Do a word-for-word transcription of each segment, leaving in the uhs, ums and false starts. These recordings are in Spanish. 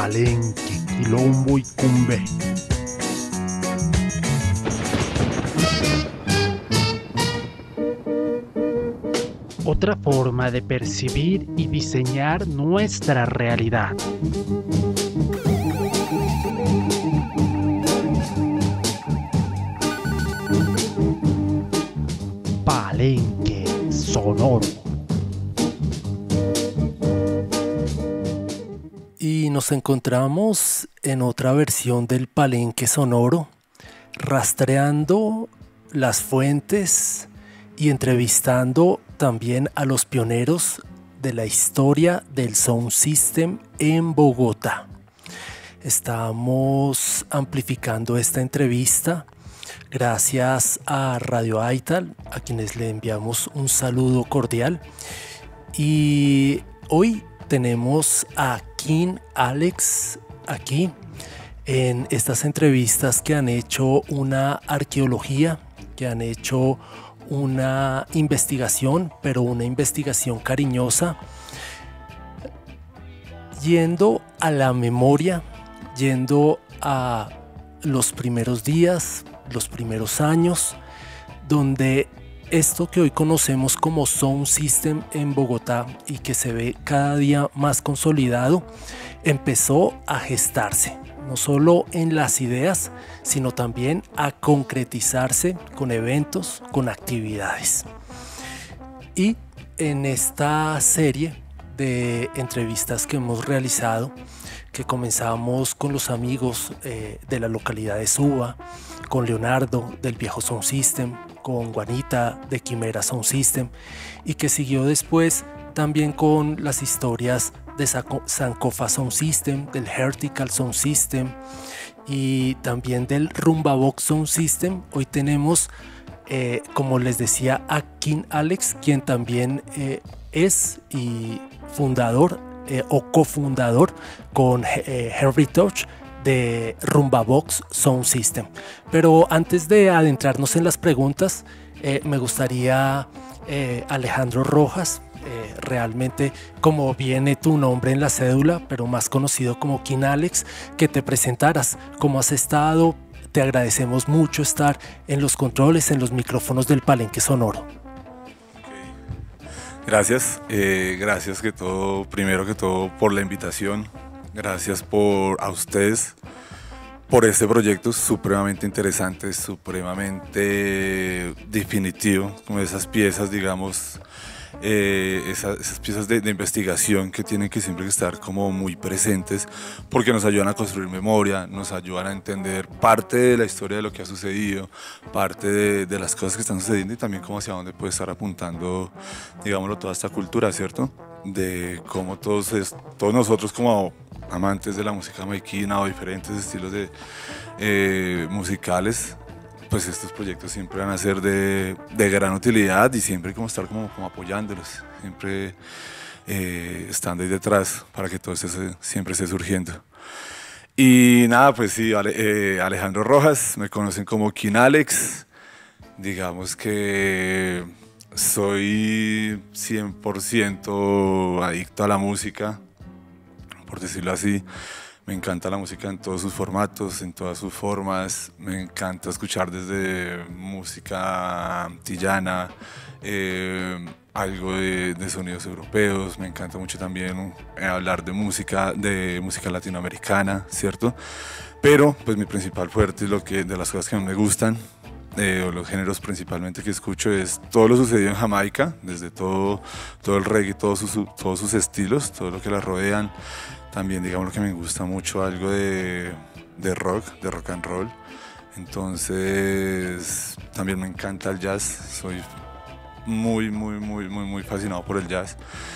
Palenque, Quilombo y Cumbé. Otra forma de percibir y diseñar nuestra realidad. Palenque Sonoro. Y nos encontramos en otra versión del Palenque Sonoro, rastreando las fuentes y entrevistando también a los pioneros de la historia del Sound System en Bogotá. Estamos amplificando esta entrevista gracias a Radio Aital, a quienes le enviamos un saludo cordial. Y hoy tenemos a King Alex aquí en estas entrevistas que han hecho una arqueología, que han hecho una investigación, pero una investigación cariñosa, yendo a la memoria, yendo a los primeros días, los primeros años, donde esto que hoy conocemos como Sound System en Bogotá y que se ve cada día más consolidado, empezó a gestarse, no solo en las ideas, sino también a concretizarse con eventos, con actividades. Y en esta serie de entrevistas que hemos realizado, que comenzamos con los amigos eh, de la localidad de Suba, con Leonardo del Viejo Sound System, con Juanita de Quimera Sound System, y que siguió después también con las historias de Sankofa Sound System, del Vertical Sound System y también del Rumbabox Sound System. Hoy tenemos, eh, como les decía, a King Alex, quien también eh, es y fundador eh, o cofundador con eh, Henry Touch de Rumbabox Sound System. Pero antes de adentrarnos en las preguntas, eh, me gustaría, eh, Alejandro Rojas, eh, realmente como viene tu nombre en la cédula, pero más conocido como King Alex, que te presentaras, cómo has estado. Te agradecemos mucho estar en los controles, en los micrófonos del Palenque Sonoro. Okay. Gracias, eh, gracias que todo, primero que todo por la invitación. Gracias por, a ustedes por este proyecto supremamente interesante, supremamente definitivo, como esas piezas, digamos, eh, esas, esas piezas de, de investigación que tienen que siempre estar como muy presentes, porque nos ayudan a construir memoria, nos ayudan a entender parte de la historia de lo que ha sucedido, parte de, de las cosas que están sucediendo y también como hacia dónde puede estar apuntando, digámoslo, toda esta cultura, ¿cierto? De cómo todos, es, todos nosotros como amantes de la música jamaiquina o diferentes estilos de, eh, musicales, pues estos proyectos siempre van a ser de, de gran utilidad y siempre como estar como, como apoyándolos, siempre eh, estando ahí detrás para que todo esto se, siempre esté surgiendo. Y nada, pues sí, Ale, eh, Alejandro Rojas, me conocen como King Alex, digamos que soy cien por ciento adicto a la música, por decirlo así. Me encanta la música en todos sus formatos, en todas sus formas. Me encanta escuchar desde música antillana, eh, algo de, de sonidos europeos. Me encanta mucho también eh, hablar de música, de música latinoamericana, ¿cierto? Pero pues mi principal fuerte es lo que, de las cosas que me gustan, Eh, o los géneros principalmente que escucho, es todo lo sucedido en Jamaica, desde todo, todo el reggae, todos sus, todos sus estilos, todo lo que la rodean. También digamos lo que me gusta mucho, algo de, de rock, de rock and roll. Entonces también me encanta el jazz, soy muy, muy, muy, muy, muy fascinado por el jazz.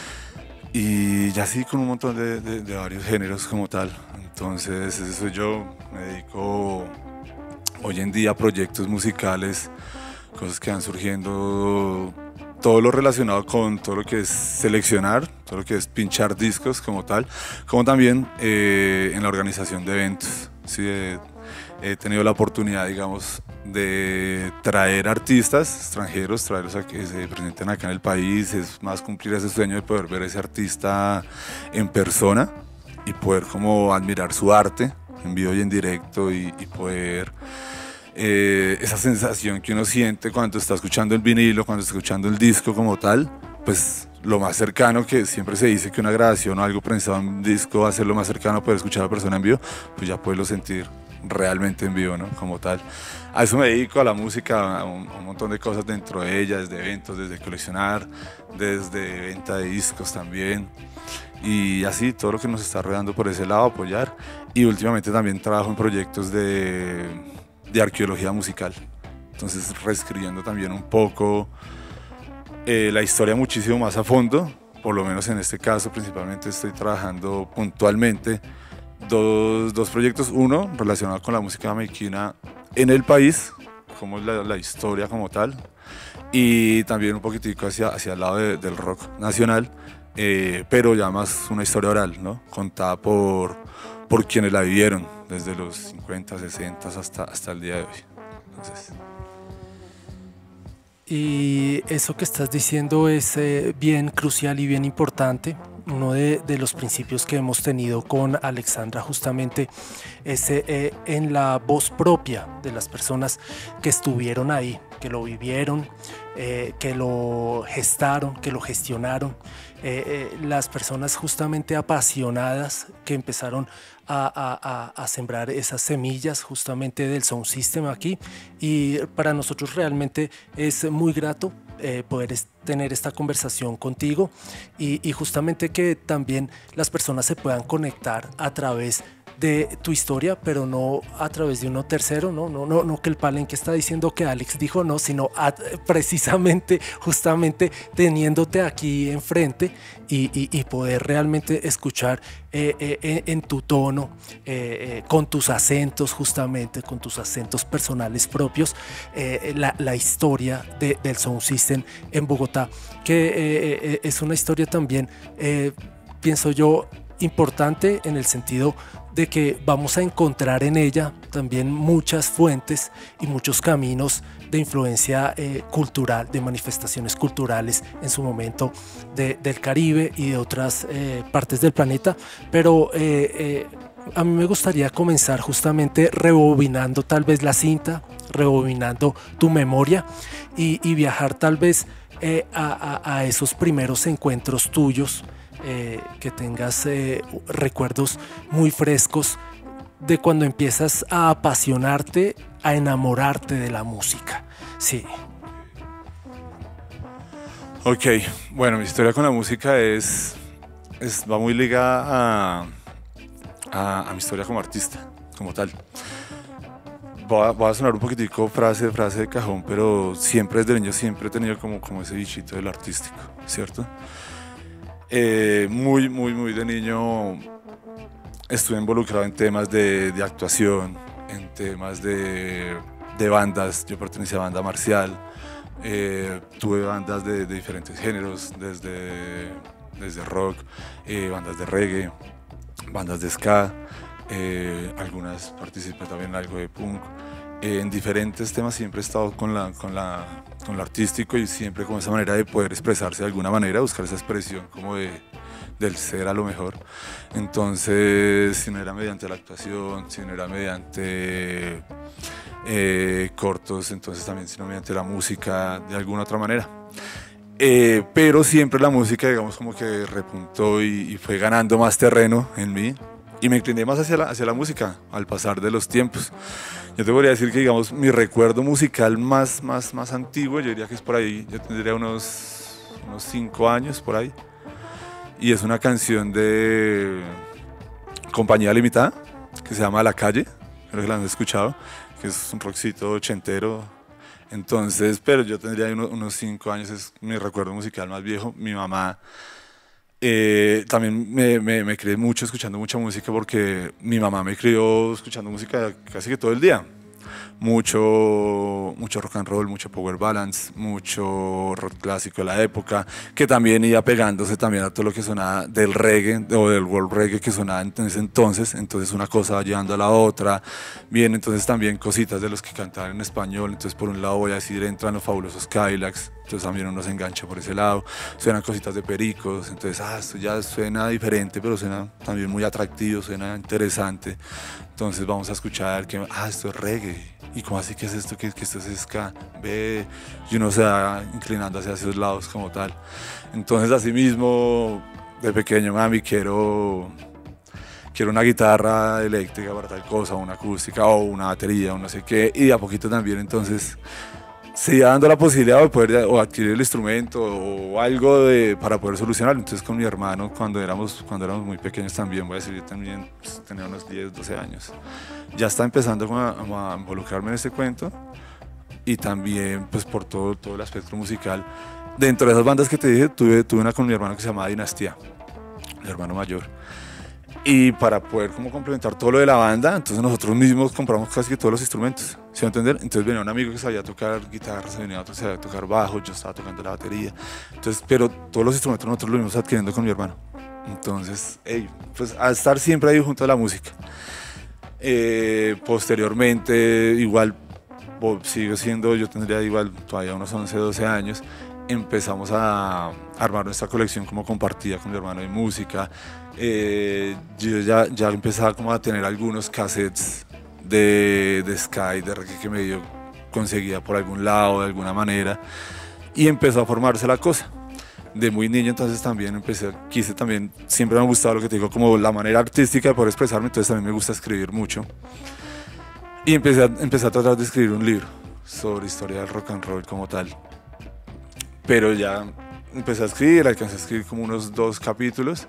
Y ya sí, con un montón de, de, de varios géneros como tal. Entonces ese soy yo, me dedico hoy en día proyectos musicales, cosas que van surgiendo, todo lo relacionado con todo lo que es seleccionar, todo lo que es pinchar discos como tal, como también eh, en la organización de eventos. Sí, eh, he tenido la oportunidad, digamos, de traer artistas extranjeros, traerlos a que se presenten acá en el país, es más cumplir ese sueño de poder ver a ese artista en persona, y poder como admirar su arte en vivo y en directo y, y poder eh, esa sensación que uno siente cuando está escuchando el vinilo, cuando está escuchando el disco como tal, pues lo más cercano, que siempre se dice que una grabación o algo prensado en un disco va a ser lo más cercano a poder escuchar a la persona en vivo, pues ya poderlo sentir realmente en vivo, ¿no? Como tal. A eso me dedico, a la música, a un, a un montón de cosas dentro de ella, desde eventos, desde coleccionar, desde venta de discos también, y así todo lo que nos está rodeando por ese lado, apoyar. Y últimamente también trabajo en proyectos de, de arqueología musical, entonces reescribiendo también un poco eh, la historia muchísimo más a fondo. Por lo menos en este caso principalmente estoy trabajando puntualmente Dos, dos proyectos, uno relacionado con la música jamaiquina en el país, como es la, la historia como tal, y también un poquitico hacia, hacia el lado de, del rock nacional, eh, pero ya más una historia oral, ¿no? Contada por, por quienes la vivieron, desde los cincuenta, sesenta hasta, hasta el día de hoy. Entonces... Y eso que estás diciendo es eh, bien crucial y bien importante. Uno de, de los principios que hemos tenido con Alexandra justamente es eh, en la voz propia de las personas que estuvieron ahí, que lo vivieron, eh, que lo gestaron, que lo gestionaron, eh, eh, las personas justamente apasionadas que empezaron a, a, a sembrar esas semillas justamente del sound system aquí, y para nosotros realmente es muy grato eh, poder es, tener esta conversación contigo y, y justamente que también las personas se puedan conectar a través de tu historia, pero no a través de uno tercero, no, no, no, no que el palenque está diciendo que Alex dijo no, sino a, precisamente, justamente teniéndote aquí enfrente y, y, y poder realmente escuchar eh, eh, en tu tono, eh, eh, con tus acentos, justamente con tus acentos personales propios, eh, la, la historia de, del Sound System en Bogotá, que eh, eh, es una historia también, eh, pienso yo, importante en el sentido de que vamos a encontrar en ella también muchas fuentes y muchos caminos de influencia eh, cultural, de manifestaciones culturales en su momento de, del Caribe y de otras eh, partes del planeta, pero eh, eh, a mí me gustaría comenzar justamente rebobinando tal vez la cinta, rebobinando tu memoria y, y viajar tal vez eh, a, a, a esos primeros encuentros tuyos. Eh, que tengas eh, recuerdos muy frescos de cuando empiezas a apasionarte, a enamorarte de la música. Sí. Ok, bueno, mi historia con la música es, es va muy ligada a, a, a mi historia como artista, como tal. Voy a, voy a sonar un poquitico frase, frase de cajón, pero siempre desde niño siempre he tenido como, como ese bichito del artístico, ¿cierto? Eh, muy, muy, muy de niño estuve involucrado en temas de, de actuación, en temas de, de bandas. Yo pertenecía a banda marcial, eh, tuve bandas de, de diferentes géneros, desde, desde rock, eh, bandas de reggae, bandas de ska, eh, algunas participé también en algo de punk. Eh, en diferentes temas siempre he estado con la, con la con lo artístico y siempre con esa manera de poder expresarse de alguna manera, buscar esa expresión como de, del ser a lo mejor. Entonces, si no era mediante la actuación, si no era mediante eh, cortos, entonces también si no mediante la música, de alguna otra manera. Eh, pero siempre la música, digamos, como que repuntó y, y fue ganando más terreno en mí. Y me incliné más hacia la, hacia la música al pasar de los tiempos. Yo te podría decir que, digamos, mi recuerdo musical más, más, más antiguo, yo diría que es por ahí, yo tendría unos, unos cinco años por ahí. Y es una canción de Compañía Limitada, que se llama La Calle, creo que la han escuchado, que es un rockcito ochentero. Entonces, pero yo tendría unos, unos cinco años, es mi recuerdo musical más viejo. Mi mamá... Eh, también me, me, me crié mucho escuchando mucha música porque mi mamá me crió escuchando música casi que todo el día. Mucho, mucho rock and roll, mucho power balance, mucho rock clásico de la época, que también iba pegándose también a todo lo que sonaba del reggae o del world reggae que sonaba en ese entonces. Entonces una cosa va llevando a la otra. Bien, entonces también cositas de los que cantaban en español. Entonces por un lado voy a decir, entran los Fabulosos Cadillacs, entonces también uno se engancha por ese lado, suenan cositas de pericos, entonces ah, esto ya suena diferente, pero suena también muy atractivo, suena interesante, entonces vamos a escuchar que ah, esto es reggae, y cómo así que es esto, que, que esto es ska, ve, y uno se va inclinando hacia esos lados como tal. Entonces así mismo, de pequeño, mami, quiero... quiero una guitarra eléctrica para tal cosa, una acústica o una batería o no sé qué, y de a poquito también entonces se iba dando la posibilidad de poder o adquirir el instrumento o algo de, para poder solucionarlo. Entonces con mi hermano cuando éramos, cuando éramos muy pequeños también, voy a decir, yo también pues, tenía unos diez, doce años, ya estaba empezando a, a involucrarme en este cuento y también pues por todo, todo el aspecto musical. Dentro de esas bandas que te dije, tuve, tuve una con mi hermano que se llamaba Dinastía, mi hermano mayor. Y para poder como complementar todo lo de la banda, entonces nosotros mismos compramos casi que todos los instrumentos, ¿sí va a entender? Entonces venía un amigo que sabía tocar guitarra, venía otro que sabía tocar bajo, yo estaba tocando la batería, entonces, pero todos los instrumentos nosotros los íbamos adquiriendo con mi hermano. Entonces, hey, pues a estar siempre ahí junto a la música. Eh, posteriormente, igual, sigo siendo, yo tendría igual todavía unos once, doce años, empezamos a armar nuestra colección como compartida con mi hermano de música. Eh, yo ya, ya empezaba como a tener algunos cassettes de, de Sky, de reggae que medio conseguía por algún lado, de alguna manera, y empezó a formarse la cosa. De muy niño entonces también empecé, quise también, siempre me ha gustado lo que te digo, como la manera artística de poder expresarme, entonces también me gusta escribir mucho. Y empecé a, empecé a tratar de escribir un libro sobre historia del rock and roll como tal. Pero ya empecé a escribir, alcancé a escribir como unos dos capítulos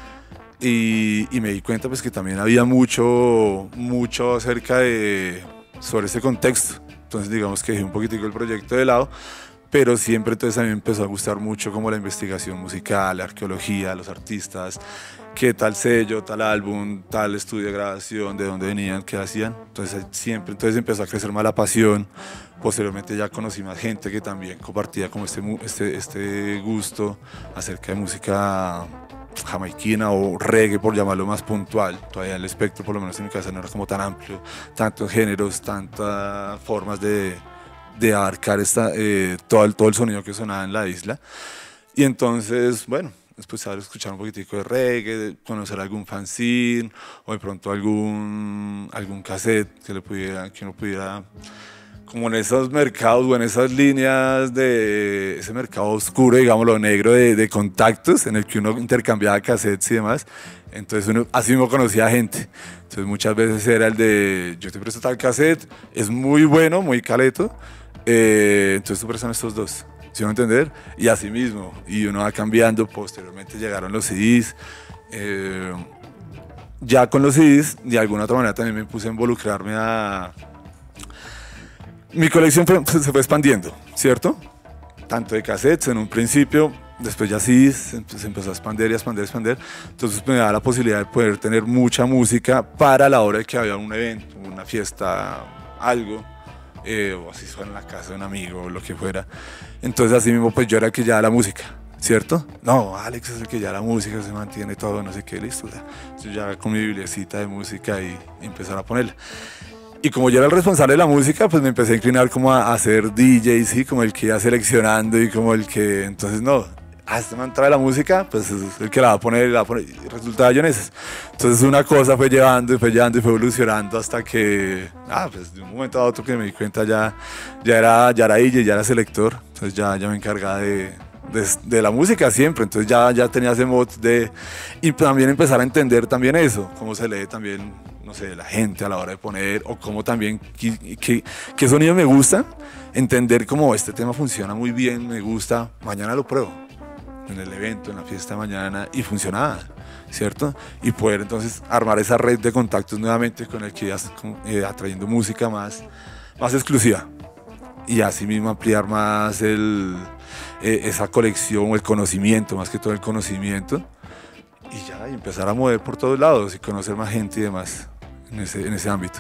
y, y me di cuenta pues que también había mucho, mucho acerca de, sobre ese contexto. Entonces digamos que dejé un poquitico el proyecto de lado, pero siempre entonces a mí me empezó a gustar mucho como la investigación musical, la arqueología, los artistas, qué tal sello, tal álbum, tal estudio de grabación, de dónde venían, qué hacían. Entonces siempre entonces empezó a crecer más la pasión. Posteriormente ya conocí más gente que también compartía como este, este, este gusto acerca de música jamaiquina o reggae, por llamarlo más puntual. Todavía el espectro, por lo menos en mi cabeza, no era como tan amplio, tantos géneros, tantas formas de, de abarcar esta, eh, todo, el, todo el sonido que sonaba en la isla. Y entonces, bueno, después de escuchar un poquitico de reggae, de conocer algún fanzine o de pronto algún, algún cassette que, le pudiera, que uno pudiera, como en esos mercados o en esas líneas de ese mercado oscuro, digámoslo, negro de, de contactos en el que uno intercambiaba cassettes y demás. Entonces uno así mismo conocía gente. Entonces muchas veces era el de yo te presto tal cassette, es muy bueno, muy caleto, eh, entonces tú prestas estos dos. ¿Sí me va a entender? Y así mismo, y uno va cambiando. Posteriormente llegaron los C Ds. Eh, ya con los C Ds, de alguna otra manera también me puse a involucrarme a... Mi colección fue, se fue expandiendo, ¿cierto? Tanto de cassettes en un principio, después ya C Ds, se empezó a expandir y a expandir, a expandir. Entonces me da la posibilidad de poder tener mucha música para la hora de que había un evento, una fiesta, algo. Eh, o así fuera en la casa de un amigo o lo que fuera. Entonces así mismo pues yo era el que ya la música, ¿cierto? No, Alex es el que ya la música se mantiene todo, no sé qué, listo. Yo ya con mi bibliacita de música y, y empezar a ponerla. Y como yo era el responsable de la música, pues me empecé a inclinar como a, a ser D J, ¿sí? Como el que iba seleccionando y como el que, entonces no, ah, este man trae la música, pues es el que la va a poner y la va a poner, y resultaba yo en eso. Entonces una cosa fue llevando y fue llevando y fue evolucionando hasta que, ah, pues de un momento a otro que me di cuenta ya, ya era, ya era D J, ya era selector, entonces ya, ya me encargaba de, de, de la música siempre, entonces ya, ya tenía ese mod de, y también empezar a entender también eso, cómo se lee también, no sé, la gente a la hora de poner, o cómo también, qué, qué, qué sonido me gusta, entender cómo este tema funciona muy bien, me gusta, mañana lo pruebo en el evento, en la fiesta de mañana, y funcionaba, ¿cierto? Y poder entonces armar esa red de contactos nuevamente con el que ya eh, atrayendo música más, más exclusiva, y así mismo ampliar más el, eh, esa colección, el conocimiento, más que todo el conocimiento, y ya y empezar a mover por todos lados y conocer más gente y demás en ese, en ese ámbito.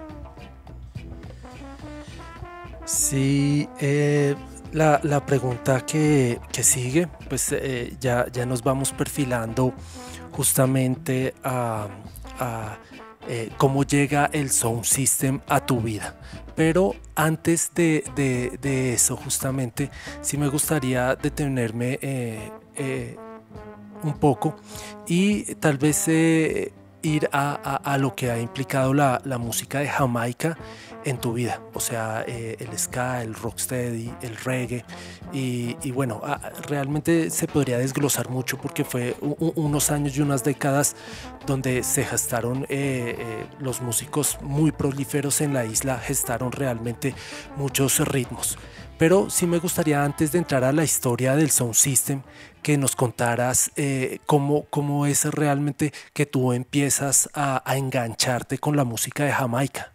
Sí, eh... La, la pregunta que, que sigue, pues eh, ya, ya nos vamos perfilando justamente a, a eh, cómo llega el sound system a tu vida. Pero antes de, de, de eso, justamente, sí me gustaría detenerme eh, eh, un poco y tal vez eh, ir a, a, a lo que ha implicado la, la música de Jamaica en tu vida, o sea, eh, el ska, el rocksteady, el reggae y, y bueno, a, realmente se podría desglosar mucho porque fue u, unos años y unas décadas donde se gestaron eh, eh, los músicos muy prolíferos en la isla, gestaron realmente muchos ritmos. Pero sí me gustaría, antes de entrar a la historia del sound system, que nos contaras eh, cómo, cómo es realmente que tú empiezas a, a engancharte con la música de Jamaica.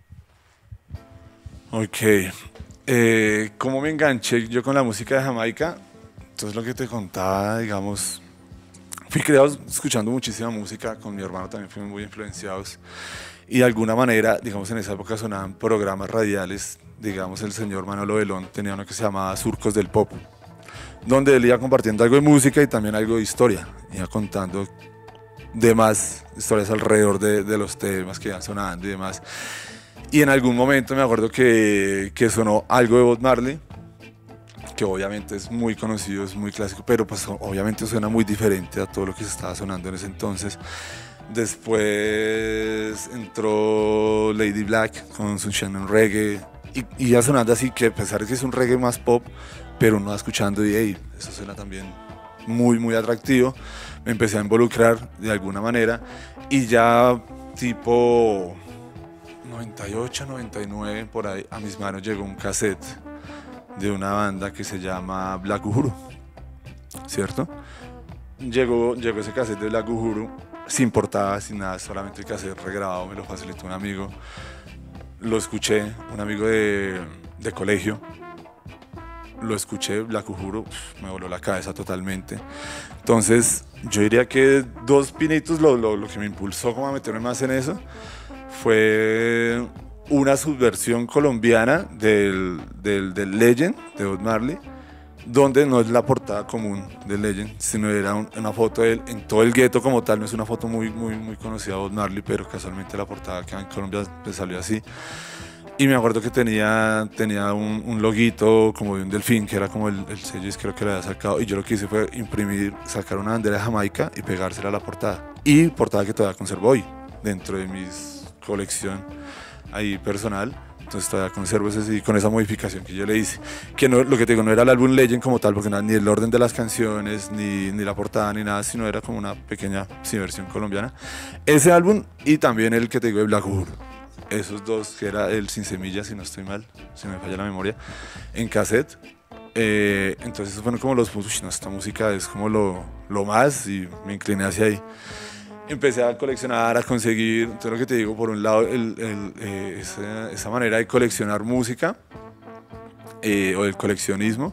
Ok, eh, ¿cómo me enganché yo con la música de Jamaica? Entonces lo que te contaba, digamos, fui creado escuchando muchísima música, con mi hermano también fuimos muy influenciados y de alguna manera, digamos, en esa época sonaban programas radiales, digamos, el señor Manolo Belón tenía uno que se llamaba Surcos del Pop, donde él iba compartiendo algo de música y también algo de historia, iba contando demás historias alrededor de, de los temas que iban sonando y demás. Y en algún momento me acuerdo que, que sonó algo de Bob Marley, que obviamente es muy conocido, es muy clásico, pero pues obviamente suena muy diferente a todo lo que se estaba sonando en ese entonces. Después entró Lady Black con su Shannon Reggae, y, y ya sonando así, que a pesar de que es un reggae más pop, pero uno va escuchando y hey, eso suena también muy, muy atractivo. Me empecé a involucrar de alguna manera y ya tipo noventa y ocho, noventa y nueve, por ahí, a mis manos llegó un cassette de una banda que se llama Black Uhuru, ¿cierto? Llegó, llegó ese cassette de Black Uhuru, sin portada, sin nada, solamente el cassette regrabado, me lo facilitó un amigo. Lo escuché, un amigo de, de colegio, lo escuché, Black Uhuru, me voló la cabeza totalmente. Entonces, yo diría que dos pinitos, lo, lo, lo que me impulsó como a meterme más en eso, fue una subversión colombiana del, del, del Legend de Bob Marley, donde no es la portada común del Legend, sino era un, una foto de él en todo el gueto como tal. No es una foto muy, muy, muy conocida de Bob Marley, pero casualmente la portada acá en Colombia le salió así. Y me acuerdo que tenía, tenía un, un loguito como de un delfín, que era como el, el sello, creo que le había sacado, y yo lo que hice fue imprimir, sacar una bandera de Jamaica y pegársela a la portada. Y portada que todavía conservo hoy, dentro de mi colección ahí personal. Entonces todavía conservo ese C D con esa modificación que yo le hice, que no, lo que te digo, no era el álbum Legend como tal, porque no, ni el orden de las canciones, ni, ni la portada, ni nada, sino era como una pequeña sí, versión colombiana. Ese álbum y también el que te digo de Black Uhuru, esos dos, que era el Sin Semillas, si no estoy mal, si me falla la memoria, en cassette. Eh, entonces fueron como los puntos, no, esta música es como lo, lo más, y me incliné hacia ahí. Empecé a coleccionar, a conseguir, entonces lo que te digo, por un lado, el, el, eh, esa, esa manera de coleccionar música eh, o el coleccionismo,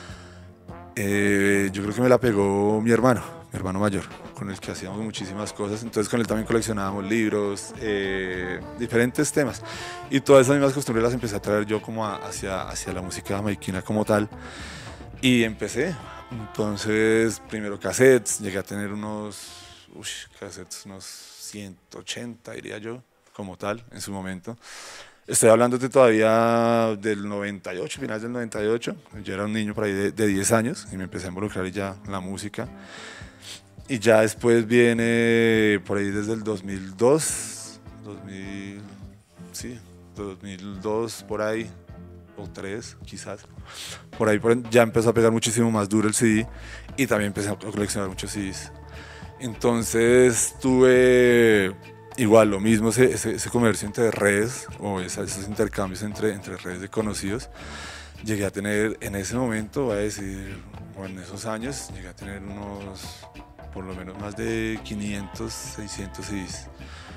eh, yo creo que me la pegó mi hermano, mi hermano mayor, con el que hacíamos muchísimas cosas. Entonces con él también coleccionábamos libros, eh, diferentes temas, y todas esas mismas costumbres las empecé a traer yo como a, hacia, hacia la música jamaiquina como tal, y empecé. Entonces primero cassettes, llegué a tener unos Uy, cassettes, unos ciento ochenta diría yo, como tal, en su momento. Estoy hablándote todavía del noventa y ocho, finales del noventa y ocho. Yo era un niño por ahí de, de diez años y me empecé a involucrar ya en la música. Y ya después viene por ahí desde el dos mil dos, dos mil, sí, dos mil dos por ahí, o tres quizás. Por ahí por, ya empezó a pegar muchísimo más duro el C D y también empecé a coleccionar muchos C Ds. Entonces tuve igual lo mismo, ese, ese, ese comercio entre redes o esa, esos intercambios entre, entre redes de conocidos. Llegué a tener en ese momento, voy a decir, o en esos años, llegué a tener unos, por lo menos más de quinientos, seiscientos C Ds,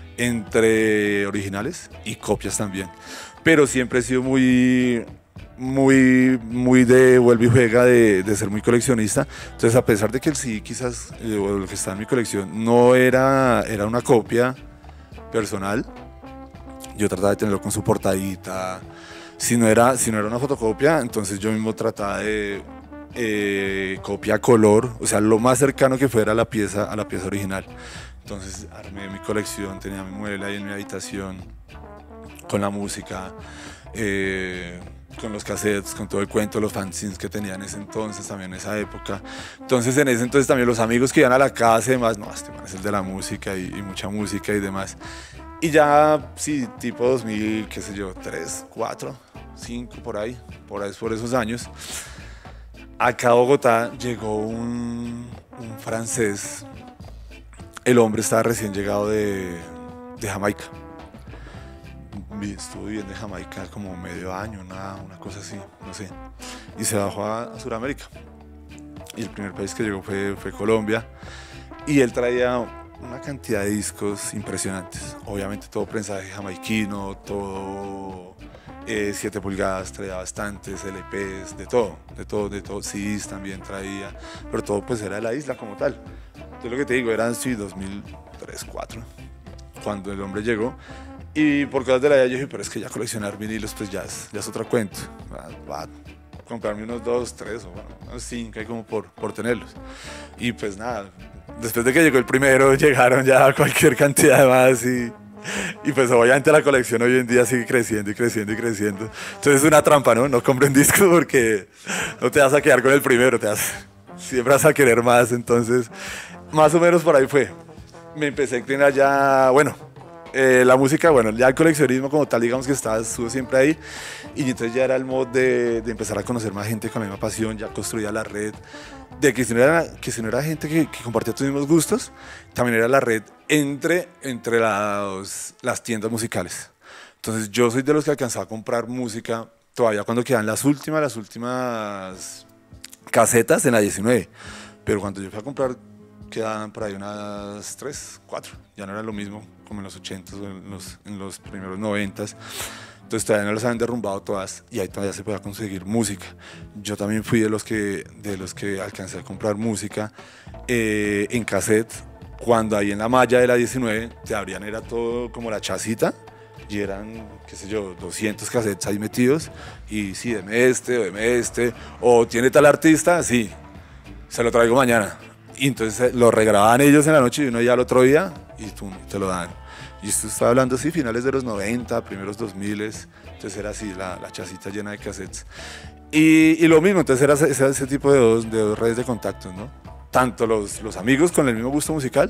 entre originales y copias también. Pero siempre he sido muy... muy, muy de vuelve y juega, de, de ser muy coleccionista. Entonces, a pesar de que el C D quizás, eh, o lo que está en mi colección, no era, era una copia personal, yo trataba de tenerlo con su portadita. Si no era, si no era una fotocopia, entonces yo mismo trataba de eh, copia a color, o sea, lo más cercano que fuera a la pieza, a la pieza original. Entonces armé mi colección, tenía mi mueble ahí en mi habitación, con la música, eh, con los cassettes, con todo el cuento, los fanzines que tenía en ese entonces, también en esa época. Entonces en ese entonces también los amigos que iban a la casa y demás, no, este man es el de la música y, y mucha música y demás. Y ya, sí, tipo dos mil, qué sé yo, tres, cuatro, cinco, por ahí, por ahí, por esos años, acá a Bogotá llegó un, un francés. El hombre estaba recién llegado de, de Jamaica. Estuvo viviendo en Jamaica como medio año, una, una cosa así, no sé. Y se bajó a, a Sudamérica. Y el primer país que llegó fue, fue Colombia. Y él traía una cantidad de discos impresionantes. Obviamente todo prensaje jamaiquino, todo eh, siete pulgadas, traía bastantes, L Pes, de todo, de todo, de todo. C Ds también traía, pero todo pues era de la isla como tal. Entonces lo que te digo, eran sí, dos mil tres, dos mil cuatro, cuando el hombre llegó. Y por cosas de la vida yo dije, pero es que ya coleccionar vinilos pues ya es, ya es otro cuento. Va, va a comprarme unos dos, tres o bueno, unos cinco ahí como por, por tenerlos. Y pues nada, después de que llegó el primero llegaron ya cualquier cantidad de más y, y pues obviamente la colección hoy en día sigue creciendo y creciendo y creciendo. Entonces es una trampa, ¿no? No compren discos porque no te vas a quedar con el primero, te vas, siempre vas a querer más. Entonces más o menos por ahí fue. Me empecé a inclinar ya, bueno, Eh, la música, bueno, ya el coleccionismo como tal, digamos que estaba, estuvo siempre ahí, y entonces ya era el modo de, de empezar a conocer más gente con la misma pasión, ya construía la red, de que si no era, que si no era gente que, que compartía tus mismos gustos, también era la red entre, entre las, las tiendas musicales. Entonces yo soy de los que alcanzaba a comprar música todavía cuando quedan las últimas, las últimas casetas en la diecinueve, pero cuando yo fui a comprar quedaban por ahí unas tres, cuatro, ya no era lo mismo como en los ochentas o en los, en los primeros noventas. Entonces todavía no las habían derrumbado todas y ahí todavía se podía conseguir música. Yo también fui de los que, de los que alcancé a comprar música eh, en cassette, cuando ahí en la malla de la diecinueve te abrían, era todo como la chacita y eran, qué sé yo, doscientos cassettes ahí metidos y sí, deme este o deme este, o tiene tal artista, sí, se lo traigo mañana. Y entonces lo regrababan ellos en la noche y uno ya al otro día y tú, te lo dan. Y esto está hablando así, finales de los noventa, primeros dos mil, entonces era así, la, la chacita llena de cassettes. Y, y lo mismo, entonces era ese, ese tipo de dos, de dos redes de contactos, ¿no? Tanto los, los amigos con el mismo gusto musical,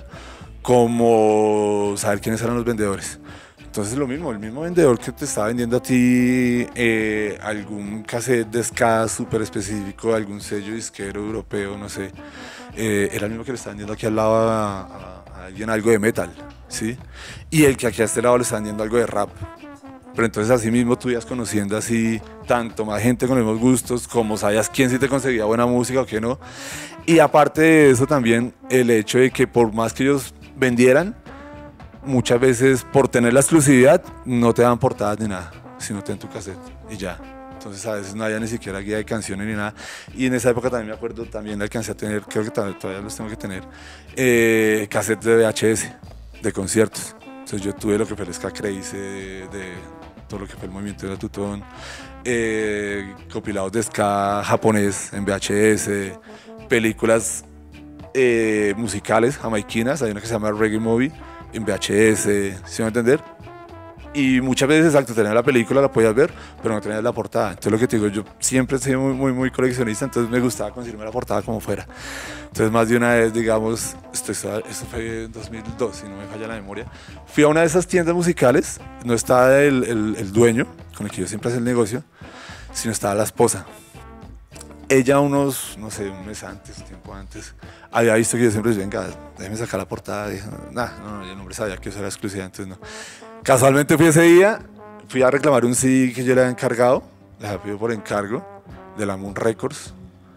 como saber quiénes eran los vendedores. Entonces lo mismo, el mismo vendedor que te estaba vendiendo a ti eh, algún cassette de ska súper específico, algún sello disquero europeo, no sé, eh, era el mismo que le estaba vendiendo aquí al lado a, a, a alguien algo de metal, ¿sí? Y el que aquí a este lado le está vendiendo algo de rap. Pero entonces así mismo tú ibas conociendo así tanto más gente con los mismos gustos, como sabías quién sí te conseguía buena música o quién no. Y aparte de eso también el hecho de que por más que ellos vendieran, muchas veces por tener la exclusividad no te dan portadas ni nada, sino te dan tu cassette y ya. Entonces a veces no había ni siquiera guía de canciones ni nada. Y en esa época también me acuerdo, también alcancé a tener, creo que todavía los tengo que tener, eh, cassettes de V H S, de conciertos. Entonces yo tuve lo que fue el Ska Crazy, de, de todo lo que fue el movimiento de la Tutón, eh, compilados de ska japonés en V H S, películas eh, musicales jamaiquinas, hay una que se llama Reggae Movie, en V H S, ¿sí me va a entender? Y muchas veces, exacto, tenías la película, la podías ver, pero no tenías la portada. Entonces lo que te digo, yo siempre he sido muy, muy, muy coleccionista, entonces me gustaba conseguirme la portada como fuera. Entonces más de una vez, digamos, esto, esto fue en dos mil dos, si no me falla la memoria, fui a una de esas tiendas musicales, no estaba el, el, el dueño, con el que yo siempre hacía el negocio, sino estaba la esposa. Ella unos, no sé, un mes antes, tiempo antes, había visto que yo siempre decía, venga, déjeme sacar la portada. Dije, nah, no, no, el hombre sabía que eso era exclusiva, entonces no. Casualmente fui ese día, fui a reclamar un C D que yo le había encargado, le había pedido por encargo, de la Moon Records.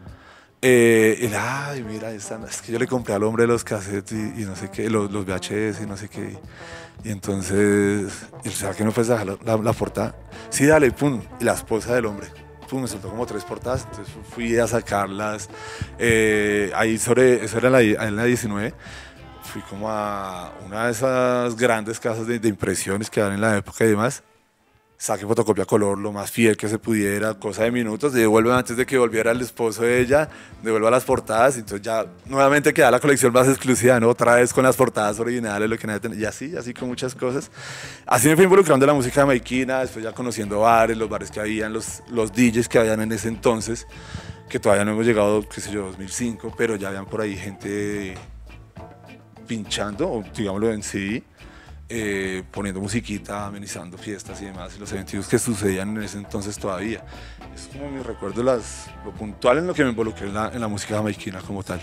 Eh, y ay, mira, esta, es que yo le compré al hombre los cassettes y, y no sé qué, los, los V H S y no sé qué. Y entonces, y, ¿sabes que no puedes dejar la, la, la portada? Sí, dale, pum, y la esposa del hombre. Me soltó como tres portadas, entonces fui a sacarlas. Eh, ahí sobre, eso era en la, en la diecinueve, fui como a una de esas grandes casas de, de impresiones que dan en la época y demás, saque fotocopia color lo más fiel que se pudiera, cosa de minutos, devuelve antes de que volviera el esposo de ella, devuelva las portadas, entonces ya nuevamente queda la colección más exclusiva, ¿no? Otra vez con las portadas originales, lo que nadie tenía, y así, así con muchas cosas. Así me fui involucrando en la música jamaiquina, después ya conociendo bares, los bares que habían, los, los D Js que habían en ese entonces, que todavía no hemos llegado, qué sé yo, dos mil cinco, pero ya habían por ahí gente pinchando, o digámoslo en sí, Eh, poniendo musiquita, amenizando fiestas y demás, y los eventos que sucedían en ese entonces todavía. Es como mi recuerdo, las, lo puntual en lo que me involucré en la, en la música jamaiquina como tal.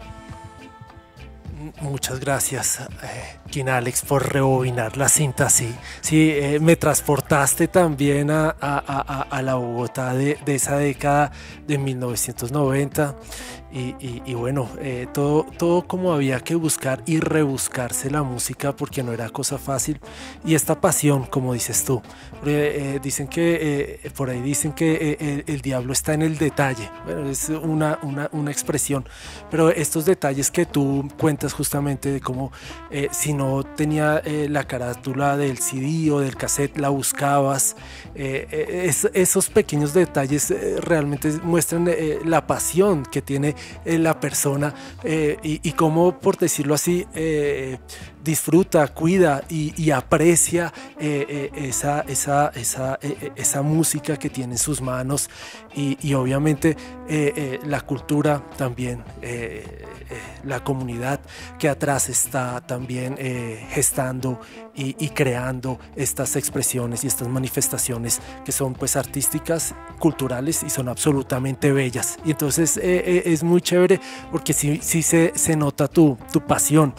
Muchas gracias, eh, King Alex, por rebobinar la cinta. Sí, sí eh, me transportaste también a, a, a, a la Bogotá de, de esa década de mil novecientos noventa. Y, y, y bueno, eh, todo, todo como había que buscar y rebuscarse la música, porque no era cosa fácil. Y esta pasión, como dices tú, eh, eh, dicen que eh, por ahí dicen que eh, el, el diablo está en el detalle. Bueno, es una, una, una expresión, pero estos detalles que tú cuentas justamente de cómo eh, si no tenía eh, la carátula del C D o del cassette, la buscabas, eh, es, esos pequeños detalles eh, realmente muestran eh, la pasión que tiene eh, la persona eh, y, y cómo, por decirlo así, eh, disfruta, cuida y, y aprecia eh, eh, esa, esa, esa, eh, esa música que tiene en sus manos, y, y obviamente eh, eh, la cultura también, eh, eh, la comunidad que atrás está también eh, gestando y, y creando estas expresiones y estas manifestaciones que son pues artísticas, culturales, y son absolutamente bellas. Y entonces eh, eh, es muy chévere porque sí, sí se, se nota tu, tu pasión.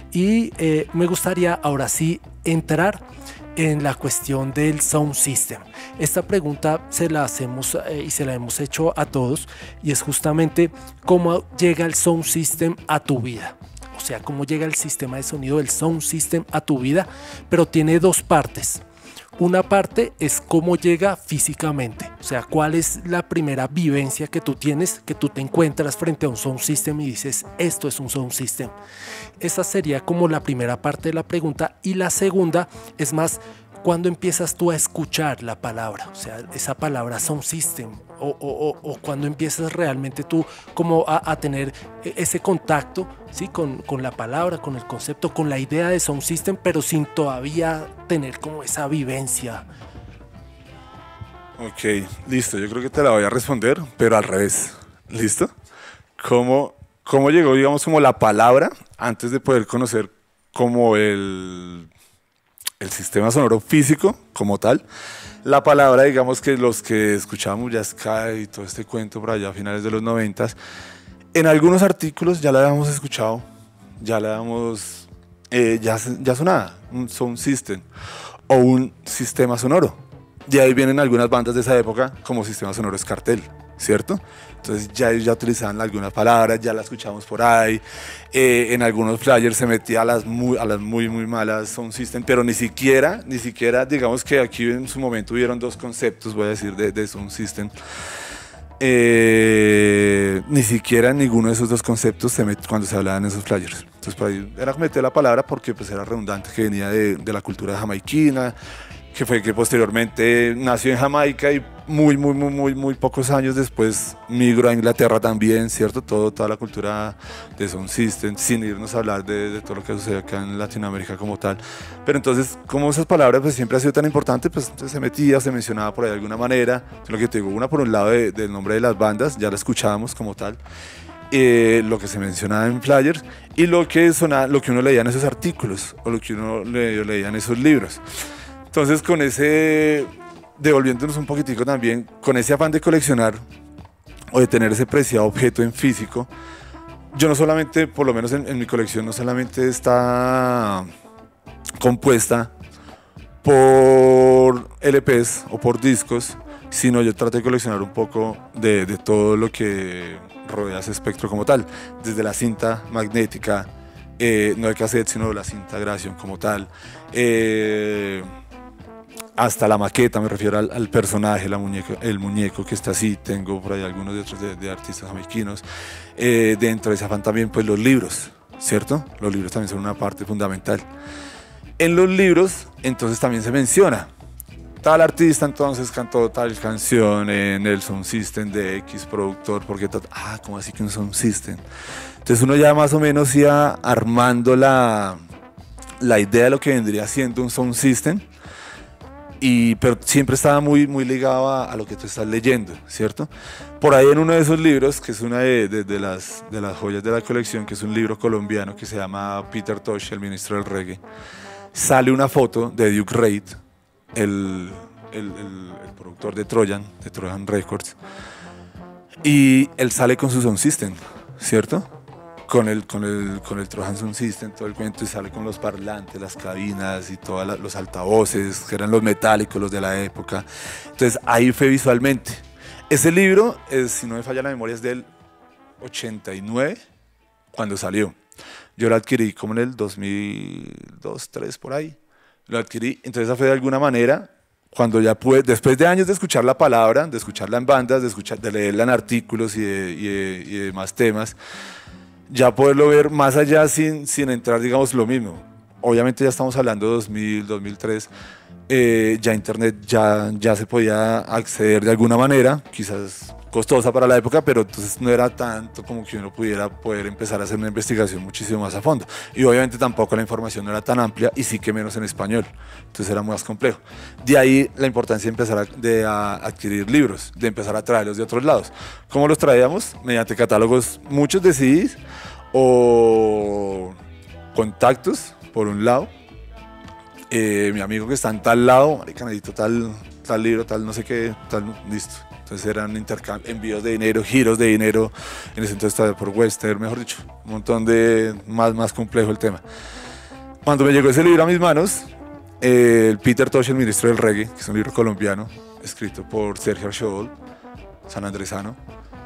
Y eh, me gustaría ahora sí entrar en la cuestión del sound system. Esta pregunta se la hacemos eh, y se la hemos hecho a todos, y es justamente cómo llega el sound system a tu vida. O sea, cómo llega el sistema de sonido del sound system a tu vida, pero tiene dos partes. Una parte es cómo llega físicamente, o sea, cuál es la primera vivencia que tú tienes, que tú te encuentras frente a un sound system y dices, esto es un sound system. Esa sería como la primera parte de la pregunta, y la segunda es más, ¿cuándo empiezas tú a escuchar la palabra? O sea, esa palabra sound system, o, o, o, o cuando empiezas realmente tú como a, a tener ese contacto, ¿sí? con, con la palabra, con el concepto, con la idea de sound system, pero sin todavía tener como esa vivencia. Ok, listo, yo creo que te la voy a responder, pero al revés. ¿Listo? ¿Cómo, cómo llegó, digamos, como la palabra antes de poder conocer como el, el sistema sonoro físico como tal? La palabra, digamos que los que escuchábamos Jazzcae y todo este cuento por allá a finales de los noventas, en algunos artículos ya la habíamos escuchado, ya la habíamos, eh, ya, ya sonaba, un sound system o un sistema sonoro. De ahí vienen algunas bandas de esa época como sistema sonoro Escartel, ¿cierto? Entonces ya ellos ya utilizaban algunas palabras, ya las escuchamos por ahí, eh, en algunos flyers se metía a las muy, a las muy, muy malas sound system, pero ni siquiera, ni siquiera, digamos que aquí en su momento hubieron dos conceptos, voy a decir, de, de sound system. Eh, ni siquiera ninguno de esos dos conceptos se met, cuando se hablaban en esos flyers. Entonces por ahí era meter la palabra porque pues era redundante, que venía de, de la cultura jamaiquina, que fue que posteriormente nació en Jamaica y muy, muy, muy, muy, muy pocos años después migró a Inglaterra también, ¿cierto? Todo, toda la cultura de sound system, sin irnos a hablar de, de todo lo que sucede acá en Latinoamérica como tal. Pero entonces, como esas palabras pues siempre ha sido tan importante, pues entonces se metía, se mencionaba por ahí de alguna manera. Lo que te digo, una por un lado de, del nombre de las bandas, ya la escuchábamos como tal. Eh, lo que se mencionaba en flyers y lo que, sonaba, lo que uno leía en esos artículos o lo que uno le, leía en esos libros. Entonces, con ese, devolviéndonos un poquitico también, con ese afán de coleccionar o de tener ese preciado objeto en físico, yo no solamente, por lo menos en, en mi colección, no solamente está compuesta por L Pes o por discos, sino yo traté de coleccionar un poco de, de todo lo que rodea ese espectro como tal, desde la cinta magnética, eh, no de cassette, sino de la cinta grabación como tal, eh, hasta la maqueta, me refiero al, al personaje, la muñeca, el muñeco que está así. Tengo por ahí algunos de otros de, de artistas jamaiquinos. Eh, dentro de ese afán también pues los libros, ¿cierto? Los libros también son una parte fundamental. En los libros entonces también se menciona tal artista entonces cantó tal canción en el Sound System de X productor, porque ah, ¿cómo así que un Sound System? Entonces uno ya más o menos iba armando la, la idea de lo que vendría siendo un Sound System, y, pero siempre estaba muy, muy ligado a, a lo que tú estás leyendo, ¿cierto? Por ahí en uno de esos libros, que es una de, de, de, las, de las joyas de la colección, que es un libro colombiano que se llama Peter Tosh, el ministro del reggae, sale una foto de Duke Reid, el, el, el, el productor de Trojan, de Trojan Records, y él sale con su Sound System, ¿cierto? Con el, con, el, con el Trojan Sound System, todo el cuento, y sale con los parlantes, las cabinas y todos los altavoces, que eran los metálicos, los de la época. Entonces ahí fue visualmente. Ese libro, es, si no me falla la memoria, es del ochenta y nueve, cuando salió. Yo lo adquirí como en el dos mil dos, dos mil tres, por ahí. Lo adquirí, entonces esa fue de alguna manera, cuando ya pude, después de años de escuchar la palabra, de escucharla en bandas, de, escuchar, de leerla en artículos y de, y de, y de más temas, ya poderlo ver más allá sin, sin entrar, digamos, lo mismo. Obviamente ya estamos hablando de dos mil, dos mil tres, eh, ya internet ya, ya se podía acceder de alguna manera, quizás costosa para la época, pero entonces no era tanto como que uno pudiera poder empezar a hacer una investigación muchísimo más a fondo. Y obviamente tampoco la información no era tan amplia, y sí que menos en español, entonces era más complejo. De ahí la importancia de empezar a, de a adquirir libros, de empezar a traerlos de otros lados. ¿Cómo los traíamos? Mediante catálogos, muchos de C Ds o contactos, por un lado. Eh, mi amigo que está en tal lado, marica, necesito tal, tal libro, tal no sé qué, tal, listo. Entonces eran intercambios, envíos de dinero, giros de dinero, en ese entonces estaba por Western, mejor dicho, un montón de, más, más complejo el tema. Cuando me llegó ese libro a mis manos, eh, el Peter Tosh, el ministro del reggae, que es un libro colombiano, escrito por Sergio Archibald, sanandresano,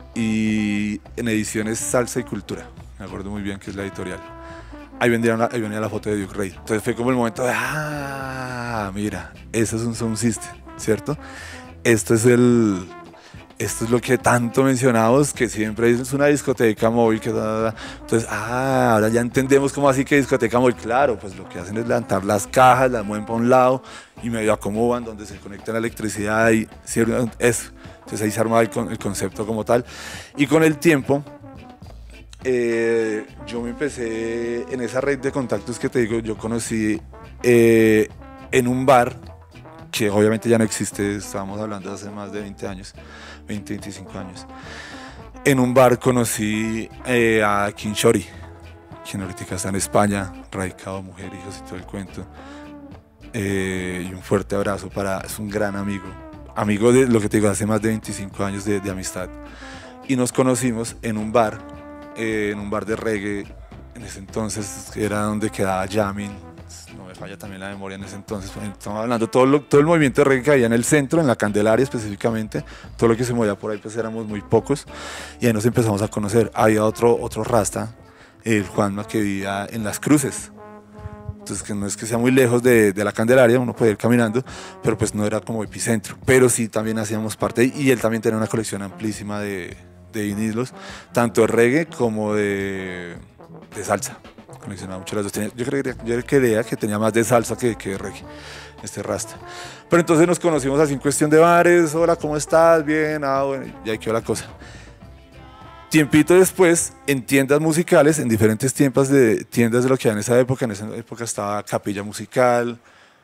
y en ediciones Salsa y Cultura, me acuerdo muy bien que es la editorial. Ahí venía, una, ahí venía la foto de Duke Reid. Entonces fue como el momento de, ah, mira, eso es un Sound System, ¿cierto? Esto es el... Esto es lo que tanto mencionamos, que siempre es una discoteca móvil. Que, entonces, ah, ahora ya entendemos cómo así que discoteca móvil. Claro, pues lo que hacen es levantar las cajas, las mueven para un lado y medio acomodan donde se conecta la electricidad y eso. Entonces ahí se arma el, el concepto como tal. Y con el tiempo, eh, yo me empecé en esa red de contactos que te digo, yo conocí eh, en un bar que obviamente ya no existe, estábamos hablando de hace más de veinte años, veinte, veinticinco años. En un bar conocí eh, a King Shorty, quien ahorita está en España, radicado, mujer, hijos y todo el cuento. Eh, y un fuerte abrazo para, es un gran amigo, amigo de lo que te digo, hace más de veinticinco años de, de amistad. Y nos conocimos en un bar, eh, en un bar de reggae, en ese entonces era donde quedaba jamming. No me falla también la memoria en ese entonces, estamos hablando todo, lo, todo el movimiento de reggae que había en el centro, en la Candelaria específicamente, todo lo que se movía por ahí pues éramos muy pocos, y ahí nos empezamos a conocer. Había otro, otro rasta, el Juanma, que vivía en Las Cruces, entonces que no es que sea muy lejos de, de la Candelaria, uno puede ir caminando, pero pues no era como epicentro, pero sí también hacíamos parte, y él también tenía una colección amplísima de, de vinilos, tanto de reggae como de, de salsa. Coleccionaba mucho las dos. Tenía, yo, creía, yo creía que tenía más de salsa que, que de reggae, este rasta. Pero entonces nos conocimos así en cuestión de bares. Hola, ¿cómo estás? Bien, ah, bueno, y ahí quedó la cosa. Tiempito después, en tiendas musicales, en diferentes tiendas de, tiendas de lo que había en esa época, en esa época estaba Capilla Musical,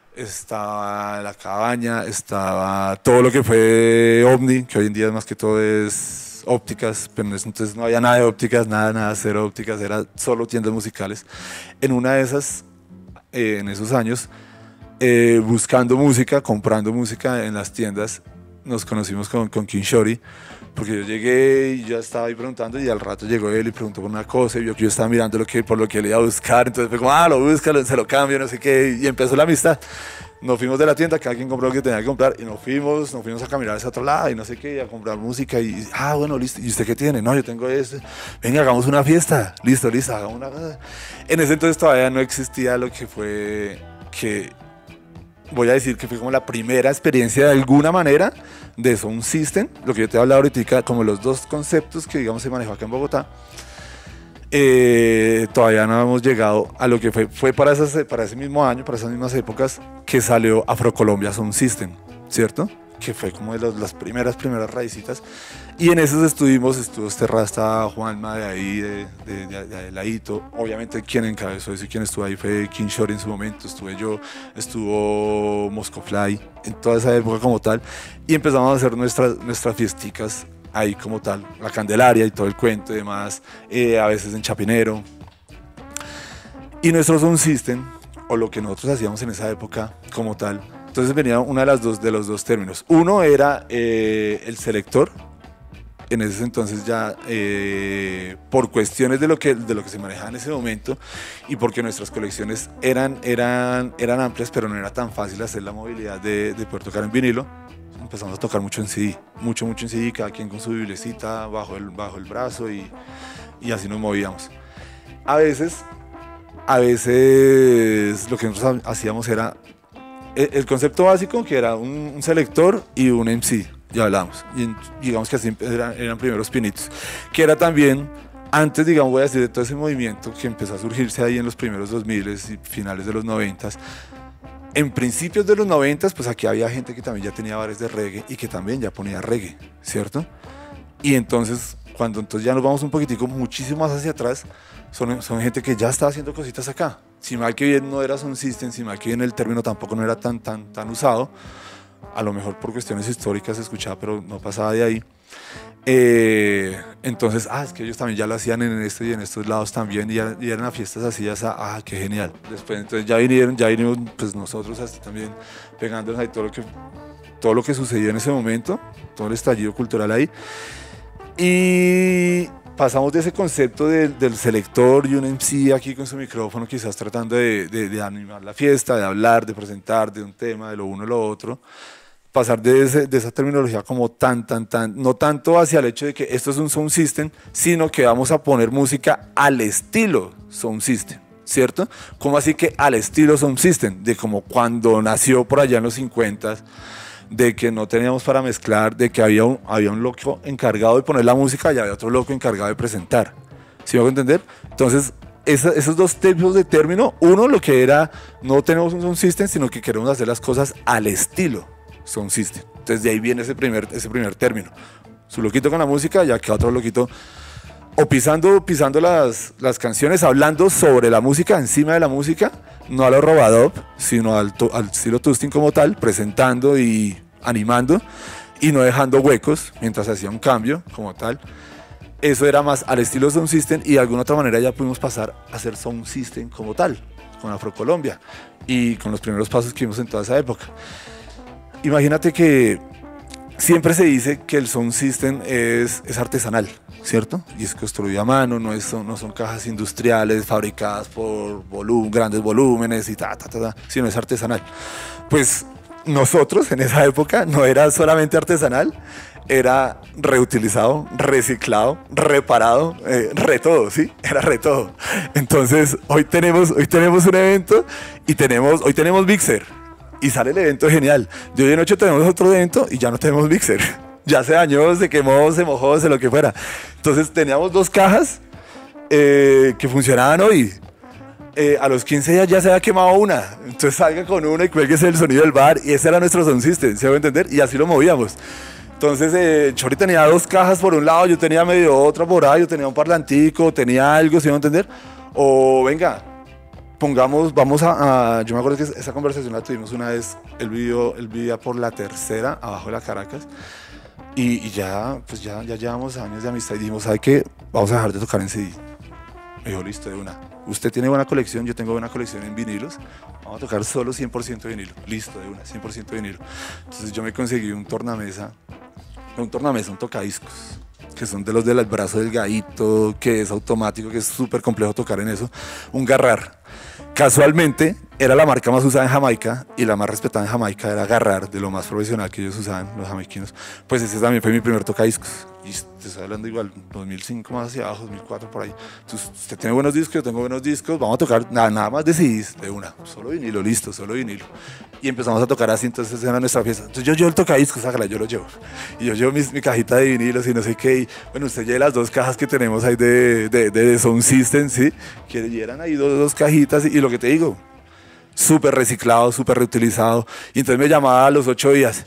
estaba La Cabaña, estaba todo lo que fue Omni, que hoy en día más que todo es ópticas, pero entonces no había nada de ópticas, nada, nada, cero ópticas, era solo tiendas musicales. En una de esas, eh, en esos años, eh, buscando música, comprando música en las tiendas, nos conocimos con, con King Shorty, porque yo llegué y ya estaba ahí preguntando, y al rato llegó él y preguntó por una cosa, y vio que yo estaba mirando lo que, por lo que él iba a buscar, entonces fue como, ah, lo busca, se lo cambio, no sé qué, y empezó la amistad. Nos fuimos de la tienda, cada quien compró lo que tenía que comprar, y nos fuimos, nos fuimos a caminar hacia otro lado, y no sé qué, a comprar música, y, ah, bueno, listo, ¿y usted qué tiene? No, yo tengo este, venga, hagamos una fiesta, listo, listo, hagamos una... En ese entonces todavía no existía lo que fue, que voy a decir que fue como la primera experiencia de alguna manera de Sound System, lo que yo te he hablado ahorita, como los dos conceptos que digamos se manejó acá en Bogotá. Eh, todavía no hemos llegado a lo que fue, fue para, esas, para ese mismo año, para esas mismas épocas, que salió Afrocolombia Sound System, ¿cierto? Que fue como de los, las primeras, primeras raicitas. Y en esos estuvimos, estuvo este Rasta Juanma de ahí, de, de, de, de Adeladito. Obviamente quien encabezó eso y quien estuvo ahí fue King Shore en su momento, estuve yo, estuvo Moscofly, en toda esa época como tal. Y empezamos a hacer nuestras, nuestras fiesticas ahí como tal, la Candelaria y todo el cuento y demás, eh, a veces en Chapinero. Y nuestro sound system, o lo que nosotros hacíamos en esa época como tal, entonces venía una de las dos de los dos términos. Uno era eh, el selector. En ese entonces ya eh, por cuestiones de lo que de lo que se manejaba en ese momento y porque nuestras colecciones eran eran eran amplias, pero no era tan fácil hacer la movilidad de, de poder tocar en vinilo. Empezamos a tocar mucho en C D, mucho mucho en C D, cada quien con su biblecita bajo el bajo el brazo y, y así nos movíamos. A veces a veces lo que nosotros hacíamos era el concepto básico, que era un, un selector y un M C, ya hablamos, y digamos que así eran, eran primeros pinitos, que era también, antes, digamos, voy a decir, de todo ese movimiento que empezó a surgirse ahí en los primeros dos mil y finales de los noventa, en principios de los noventa, pues aquí había gente que también ya tenía bares de reggae y que también ya ponía reggae, ¿cierto? Y entonces, cuando entonces ya nos vamos un poquitico muchísimo más hacia atrás, son, son gente que ya estaba haciendo cositas acá. Si mal que bien no era sound system, si mal que bien el término tampoco no era tan, tan, tan usado, a lo mejor por cuestiones históricas se escuchaba, pero no pasaba de ahí. Eh, entonces, ah, es que ellos también ya lo hacían en este y en estos lados también, y, ya, y eran a fiestas así, ya, ah, qué genial. Después, entonces ya vinieron, ya vinimos, pues nosotros así también pegándonos ahí todo lo que, todo lo que sucedió en ese momento, todo el estallido cultural ahí. Y pasamos de ese concepto de, del selector y un M C aquí con su micrófono, quizás tratando de, de, de animar la fiesta, de hablar, de presentar, de un tema, de lo uno y lo otro. Pasar de, ese, de esa terminología como tan, tan, tan, no tanto hacia el hecho de que esto es un sound system, sino que vamos a poner música al estilo sound system, ¿cierto? ¿Cómo así que al estilo sound system? De como cuando nació por allá en los cincuenta, de que no teníamos para mezclar, de que había un, había un loco encargado de poner la música y había otro loco encargado de presentar. ¿Sí me hago entender? Entonces, esa, esos dos tipos de término, uno lo que era, no tenemos un sound system, sino que queremos hacer las cosas al estilo sound system. Entonces de ahí viene ese primer, ese primer término. Su loquito con la música, ya que otro loquito o pisando, pisando las, las canciones, hablando sobre la música, encima de la música, no a lo robadop, sino al, al estilo Tustin como tal, presentando y animando y no dejando huecos mientras hacía un cambio como tal. Eso era más al estilo sound system y de alguna otra manera ya pudimos pasar a hacer sound system como tal, con Afrocolombia y con los primeros pasos que vimos en toda esa época. Imagínate que siempre se dice que el sound system es, es artesanal, ¿cierto? Y es construido a mano, no, es, no son cajas industriales fabricadas por volum, grandes volúmenes y ta, ta, ta, ta, sino es artesanal. Pues nosotros en esa época no era solamente artesanal, era reutilizado, reciclado, reparado, eh, re todo, ¿sí? Era re todo. Entonces hoy tenemos, hoy tenemos un evento y tenemos, hoy tenemos mixer. Y sale el evento genial. De hoy en noche tenemos otro evento y ya no tenemos mixer. Ya se dañó, se quemó, se mojó, se lo que fuera. Entonces teníamos dos cajas eh, que funcionaban hoy. Eh, a los quince días ya se había quemado una. Entonces salga con una y cuélguese el sonido del bar. Y ese era nuestro sound system, ¿se va a entender? Y así lo movíamos. Entonces eh, Chori tenía dos cajas por un lado, yo tenía medio otra por ahí, yo tenía un parlantico, tenía algo, ¿se va a entender? O venga, pongamos, vamos a, a, yo me acuerdo que esa conversación la tuvimos una vez, él vivió, él vivía por la tercera, abajo de la Caracas, y, y ya, pues ya, ya llevamos años de amistad y dijimos, ¿sabe qué? Vamos a dejar de tocar en C D. Me dijo, listo, de una. Usted tiene buena colección, yo tengo buena colección en vinilos, vamos a tocar solo cien por ciento vinilo. Listo, de una, cien por ciento vinilo. Entonces yo me conseguí un tornamesa, un tornamesa, un tocadiscos, que son de los del brazo delgadito, que es automático, que es súper complejo tocar en eso, un Garrar. Casualmente era la marca más usada en Jamaica y la más respetada en Jamaica era Garrar, de lo más profesional que ellos usaban, los jamaiquinos. Pues ese también fue mi primer tocadiscos. Y te estoy hablando igual, dos mil cinco más hacia abajo, dos mil cuatro por ahí. Entonces, usted tiene buenos discos, yo tengo buenos discos, vamos a tocar nada, nada más de C Ds, de una, solo vinilo, listo, solo vinilo. Y empezamos a tocar así, entonces era nuestra fiesta. Entonces yo llevo el tocadiscos, sácala, yo lo llevo. Y yo llevo mi, mi cajita de vinilos y no sé qué. Y, bueno, usted lleva las dos cajas que tenemos ahí de, de, de, de Sound System, ¿sí? Que eran ahí dos, dos cajitas y, y lo que te digo, súper reciclado, súper reutilizado. Y entonces me llamaba a los ocho días.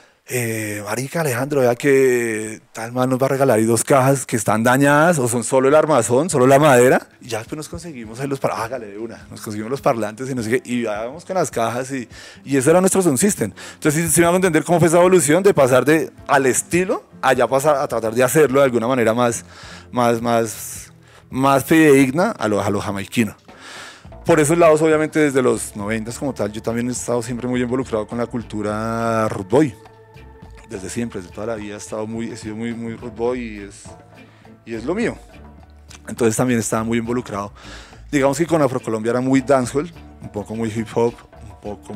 Eh, marica, Alejandro, vea que tal man nos va a regalar ahí dos cajas que están dañadas o son solo el armazón, solo la madera, y ya después nos conseguimos ahí los parlantes, hágale de una, nos conseguimos los parlantes y no sé qué, y íbamos con las cajas y, y ese era nuestro sound system. Entonces sí, sí me hago entender cómo fue esa evolución de pasar de al estilo a ya pasar a tratar de hacerlo de alguna manera más, más, más, más fidedigna a lo, a lo jamaiquino. Por esos lados, obviamente, desde los noventas como tal, yo también he estado siempre muy involucrado con la cultura root boy. Desde siempre, desde toda la vida he, estado muy, he sido muy, muy root boy y es, y es lo mío. Entonces también estaba muy involucrado. Digamos que con Afrocolombia era muy dancehall, un poco muy hip hop, un poco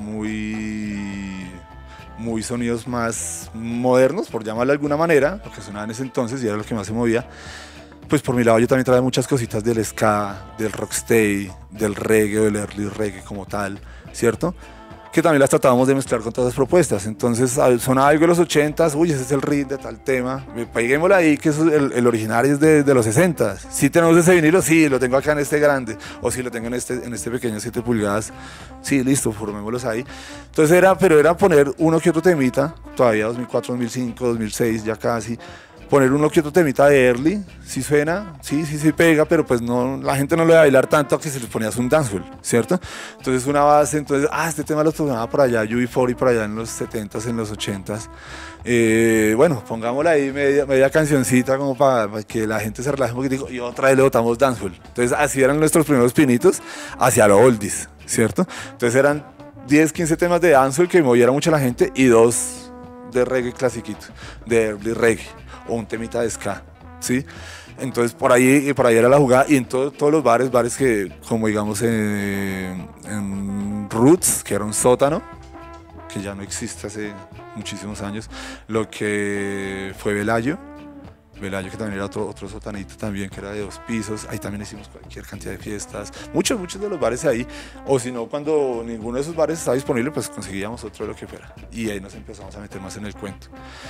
muy, muy sonidos más modernos, por llamarlo de alguna manera, porque sonaba en ese entonces y era lo que más se movía. Pues por mi lado yo también traía muchas cositas del ska, del rocksteady, del reggae o del early reggae como tal, ¿cierto? Que también las tratábamos de mezclar con todas las propuestas. Entonces sonaba algo de los ochentas, uy, ese es el ritmo de tal tema, peguémosla ahí, que eso, el, el original es de, de los sesentas. ¿Sí tenemos ese vinilo? Sí, lo tengo acá en este grande, o sí lo tengo en este, en este pequeño siete pulgadas, sí, listo, formémoslos ahí. Entonces era, pero era poner uno que otro temita, todavía dos mil cuatro, dos mil cinco, dos mil seis, ya casi, poner uno que otro temita de early, sí suena, sí, sí, sí pega, pero pues no, la gente no le va a bailar tanto que se les ponías un dancehall, ¿cierto? Entonces una base, entonces, ah, este tema lo sonaba por allá, U B cuarenta por allá en los setentas, en los ochentas. Eh, bueno, pongámosla ahí media, media cancioncita como para, para que la gente se relaje un poquitico y otra vez le botamos dancehall. Entonces así eran nuestros primeros pinitos hacia los oldies, ¿cierto? Entonces eran diez, quince temas de dancehall que moviera mucho a la gente y dos de reggae clasiquito, de early reggae, o un temita de ska, ¿sí? Entonces por ahí, por ahí era la jugada y en todo, todos los bares, bares que como digamos en, en Roots, que era un sótano, que ya no existe hace muchísimos años, lo que fue Velayo, Velayo que también era otro, otro sotanito también, que era de dos pisos, ahí también hicimos cualquier cantidad de fiestas, muchos, muchos de los bares ahí, o si no, cuando ninguno de esos bares estaba disponible, pues conseguíamos otro de lo que fuera, y ahí nos empezamos a meter más en el cuento.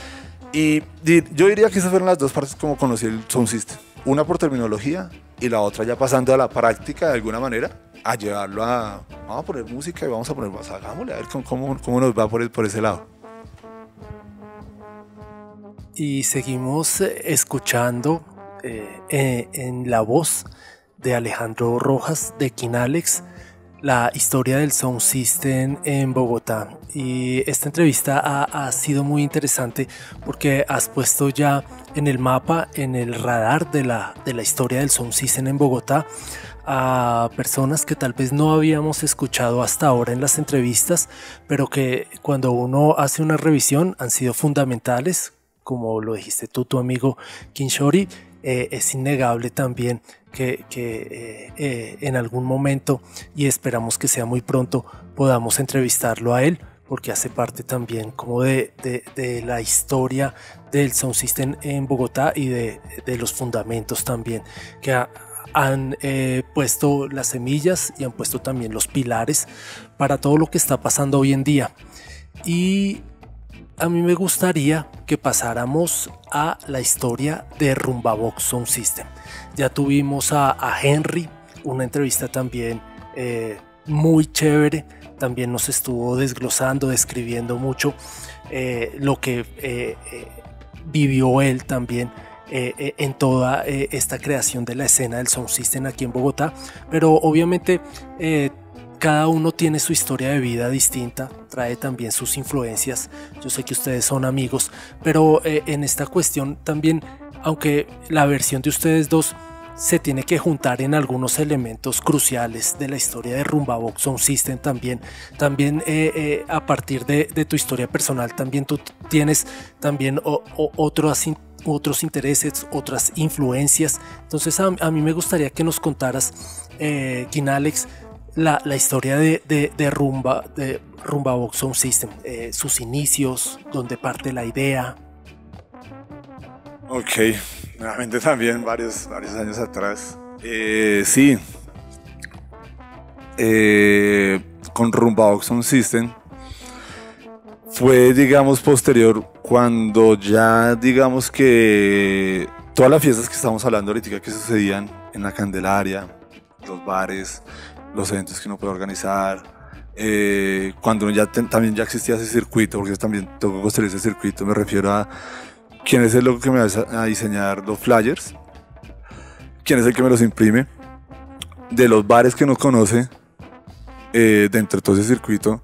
Y, y yo diría que esas fueron las dos partes como conocí el sound system, una por terminología y la otra ya pasando a la práctica de alguna manera, a llevarlo a, vamos a poner música y vamos a poner, pues, hagámosle a ver cómo, cómo, cómo nos va por, el, por ese lado. Y seguimos escuchando eh, eh, en la voz de Alejandro Rojas de Kinalex la historia del sound system en Bogotá. Y esta entrevista ha, ha sido muy interesante porque has puesto ya en el mapa, en el radar de la, de la historia del sound system en Bogotá a personas que tal vez no habíamos escuchado hasta ahora en las entrevistas, pero que cuando uno hace una revisión han sido fundamentales, como lo dijiste tú, tu amigo Kinshori. Eh, es innegable también que, que eh, eh, en algún momento, y esperamos que sea muy pronto, podamos entrevistarlo a él, porque hace parte también como de, de, de la historia del sound system en Bogotá y de, de los fundamentos también que ha, han eh, puesto las semillas y han puesto también los pilares para todo lo que está pasando hoy en día. Y a mí me gustaría que pasáramos a la historia de Rumbabox Sound System. Ya tuvimos a, a Henry, una entrevista también eh, muy chévere, también nos estuvo desglosando, describiendo mucho eh, lo que eh, eh, vivió él también eh, eh, en toda eh, esta creación de la escena del Sound System aquí en Bogotá, pero obviamente eh, cada uno tiene su historia de vida distinta, trae también sus influencias. Yo sé que ustedes son amigos, pero eh, en esta cuestión también, aunque la versión de ustedes dos se tiene que juntar en algunos elementos cruciales de la historia de Rumbabox Sound System también, también eh, eh, a partir de, de tu historia personal, también tú tienes también o, o, otros, otros intereses, otras influencias. Entonces a, a mí me gustaría que nos contaras, eh, Kinalex, La, la historia de, de, de, Rumba, de Rumbabox Sound System, eh, sus inicios, dónde parte la idea. Ok, nuevamente también varios, varios años atrás. Eh, sí, eh, con Rumbabox Sound System fue, digamos, posterior cuando ya, digamos que todas las fiestas que estamos hablando ahorita que sucedían en la Candelaria, los bares, los eventos que uno puede organizar, Eh, cuando ya ten, también ya existía ese circuito, porque también tocó construir ese circuito, me refiero a quién es el loco que me va a diseñar los flyers, quién es el que me los imprime, de los bares que nos conoce, eh, dentro de todo ese circuito,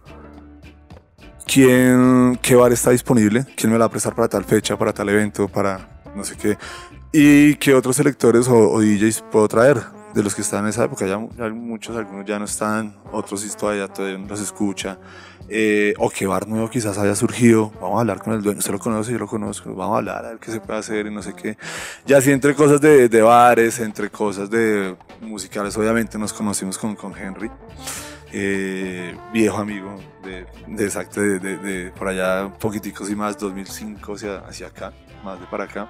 quién, qué bar está disponible, quién me la va a prestar para tal fecha, para tal evento, para no sé qué, y qué otros selectores o, o D Js puedo traer. De los que están en esa época, ya, ya muchos, algunos ya no están, otros sí todavía, todavía no los escucha, eh, o qué bar nuevo quizás haya surgido, vamos a hablar con el dueño, usted lo conoce, yo lo conozco, vamos a hablar a ver qué se puede hacer y no sé qué. Ya sí, entre cosas de, de bares, entre cosas de musicales, obviamente nos conocimos con, con Henry, eh, viejo amigo de, de exacto, de, de, de por allá poquiticos y más, dos mil cinco hacia, hacia acá, más de para acá.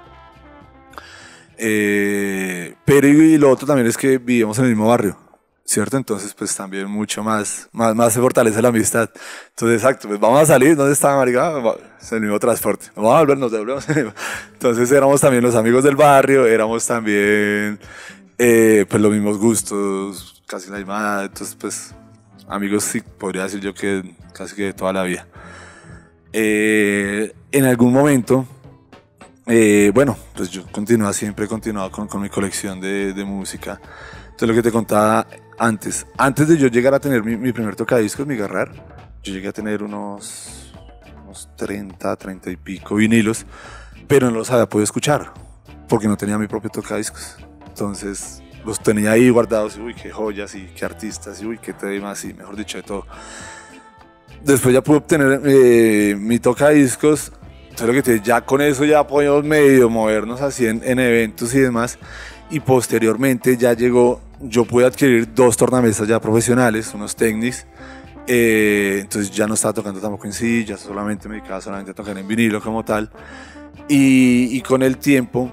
Eh, pero y lo otro también es que vivimos en el mismo barrio, ¿cierto? Entonces pues también mucho más, más, más se fortalece la amistad. Entonces exacto, pues vamos a salir, ¿dónde está marica? Es el mismo transporte, vamos a volver, nos devolvemos. Entonces éramos también los amigos del barrio, éramos también eh, pues los mismos gustos, casi la misma edad, entonces pues amigos sí, podría decir yo que casi que de toda la vida. Eh, en algún momento Eh, bueno, pues yo continuaba, siempre he continuado con, con mi colección de, de música. Entonces lo que te contaba antes, antes de yo llegar a tener mi, mi primer tocadiscos, mi Garrar, yo llegué a tener unos, unos treinta, treinta y pico vinilos, pero no los había podido escuchar, porque no tenía mi propio tocadiscos. Entonces los tenía ahí guardados, y uy, qué joyas, y qué artistas, y uy, qué temas, y mejor dicho, de todo. Después ya pude obtener eh, mi tocadiscos. Entonces lo que te, ya con eso ya podíamos medio movernos así en, en eventos y demás, y posteriormente ya llegó, yo pude adquirir dos tornamesas ya profesionales, unos Technics, eh, entonces ya no estaba tocando tampoco en sí, ya solamente me dedicaba solamente a tocar en vinilo como tal, y, y con el tiempo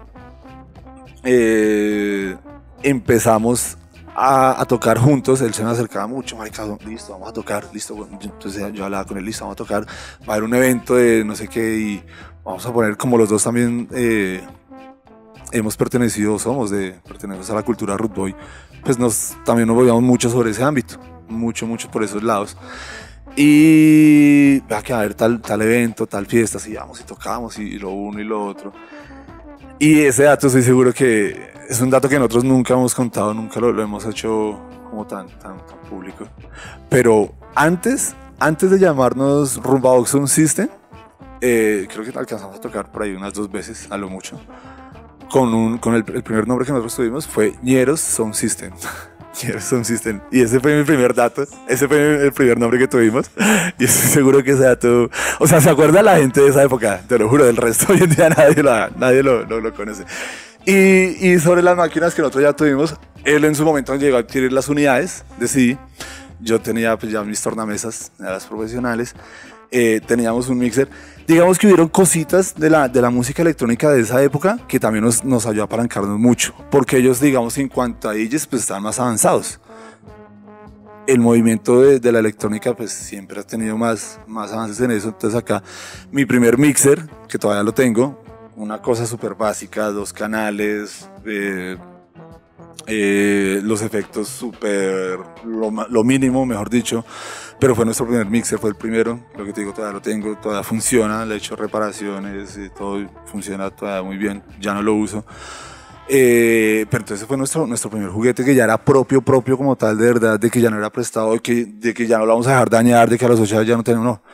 eh, empezamos A, a tocar juntos. Él se me acercaba mucho, marica, listo, vamos a tocar, listo, entonces yo hablaba con él, listo, vamos a tocar, va a haber un evento de no sé qué y vamos a poner, como los dos también eh, hemos pertenecido, somos de, pertenecemos a la cultura Root Boy, pues nos, también nos volvíamos mucho sobre ese ámbito, mucho, mucho por esos lados. Y va a que a ver tal, tal evento, tal fiesta, así vamos y tocamos y, y lo uno y lo otro. Y ese dato estoy seguro que es un dato que nosotros nunca hemos contado, nunca lo, lo hemos hecho como tan, tan, tan público. Pero antes, antes de llamarnos Rumba Sound System, eh, creo que alcanzamos a tocar por ahí unas dos veces, a lo mucho. Con, un, con el, el primer nombre que nosotros tuvimos fue Ñeros Sound System. Ñeros Sound System. Y ese fue mi primer dato, ese fue el primer nombre que tuvimos. Y estoy seguro que ese dato, o sea, se acuerda la gente de esa época, te lo juro, del resto hoy en día nadie lo, nadie lo, lo, lo conoce. Y, y sobre las máquinas que nosotros ya tuvimos, él en su momento llegó a adquirir las unidades de C D. Yo tenía pues ya mis tornamesas, las profesionales, eh, teníamos un mixer. Digamos que hubieron cositas de la, de la música electrónica de esa época que también nos, nos ayudó a apalancarnos mucho, porque ellos, digamos, en cuanto a D Js, pues estaban más avanzados. El movimiento de, de la electrónica pues siempre ha tenido más, más avances en eso. Entonces acá mi primer mixer, que todavía lo tengo, una cosa súper básica, dos canales, eh, eh, los efectos súper, lo, lo mínimo, mejor dicho, pero fue nuestro primer mixer, fue el primero, lo que te digo, todavía lo tengo, todavía funciona, le he hecho reparaciones y todo funciona todavía muy bien, ya no lo uso. Eh, pero entonces fue nuestro, nuestro primer juguete que ya era propio, propio como tal, de verdad, de que ya no era prestado, de que, de que ya no lo vamos a dejar dañar, de que a los ocho ya no tenemos, no.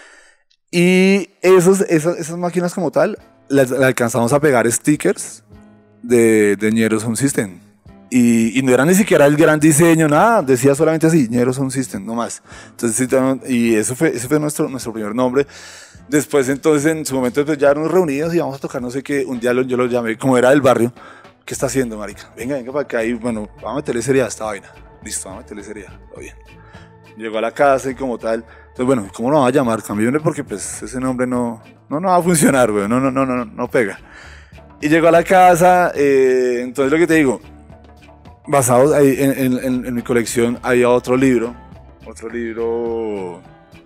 Y esos, esas, esas máquinas como tal, le, le alcanzamos a pegar stickers de, de Ñeros Sound System. Y, y no era ni siquiera el gran diseño, nada, decía solamente así, Ñeros Sound System, no más. Entonces, y eso fue, ese fue nuestro, nuestro primer nombre. Después, entonces, en su momento, pues ya nos reunidos y vamos a tocar, no sé qué, un día lo, yo lo llamé, como era del barrio, ¿qué está haciendo, marica? Venga, venga para acá y, bueno, vamos a meterle seriedad a esta vaina. Listo, vamos a meterle seriedad, todo bien. Llegó a la casa y como tal, entonces, bueno, ¿cómo lo vamos a llamar? Cambiémosle porque, pues, ese nombre no, no, no va a funcionar, güey, no, no, no, no, no pega. Y llegó a la casa, eh, entonces lo que te digo, basado ahí en, en, en, en mi colección, había otro libro, otro libro,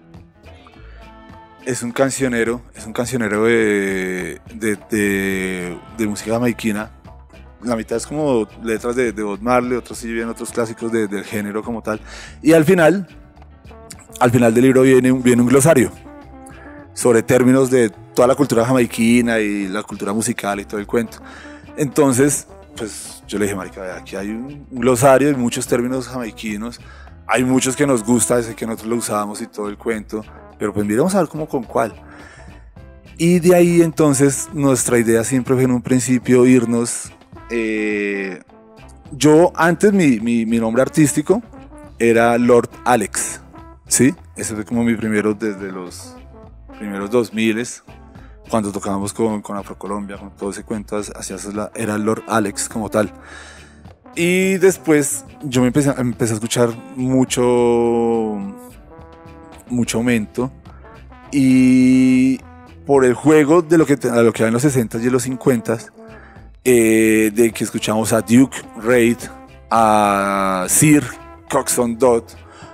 es un cancionero, es un cancionero de, de, de, de música jamaiquina. La mitad es como letras de, de Bob Marley, otros sí vienen otros clásicos de, del género como tal. Y al final al final del libro viene, un- viene un glosario sobre términos de toda la cultura jamaiquina y la cultura musical y todo el cuento. Entonces, pues yo le dije, marica, vea, aquí hay un un glosario de muchos términos jamaiquinos, hay muchos que nos gusta, ese que nosotros lo usábamos y todo el cuento, pero pues miremos a ver cómo con cuál. Y de ahí entonces nuestra idea siempre fue en un principio irnos... eh, yo antes mi, mi, mi nombre artístico era Lord Alex, ¿sí? Ese fue como mi primero desde los primeros dos mil, cuando tocábamos con, con Afrocolombia, con todo ese cuento, hacia eso la- era Lord Alex como tal. Y después yo me empecé, empecé a escuchar mucho, mucho aumento, y por el juego de lo que, a lo que había en los sesenta y en los cincuenta, eh, de que escuchamos a Duke Reid, a Sir Coxsone Dodd,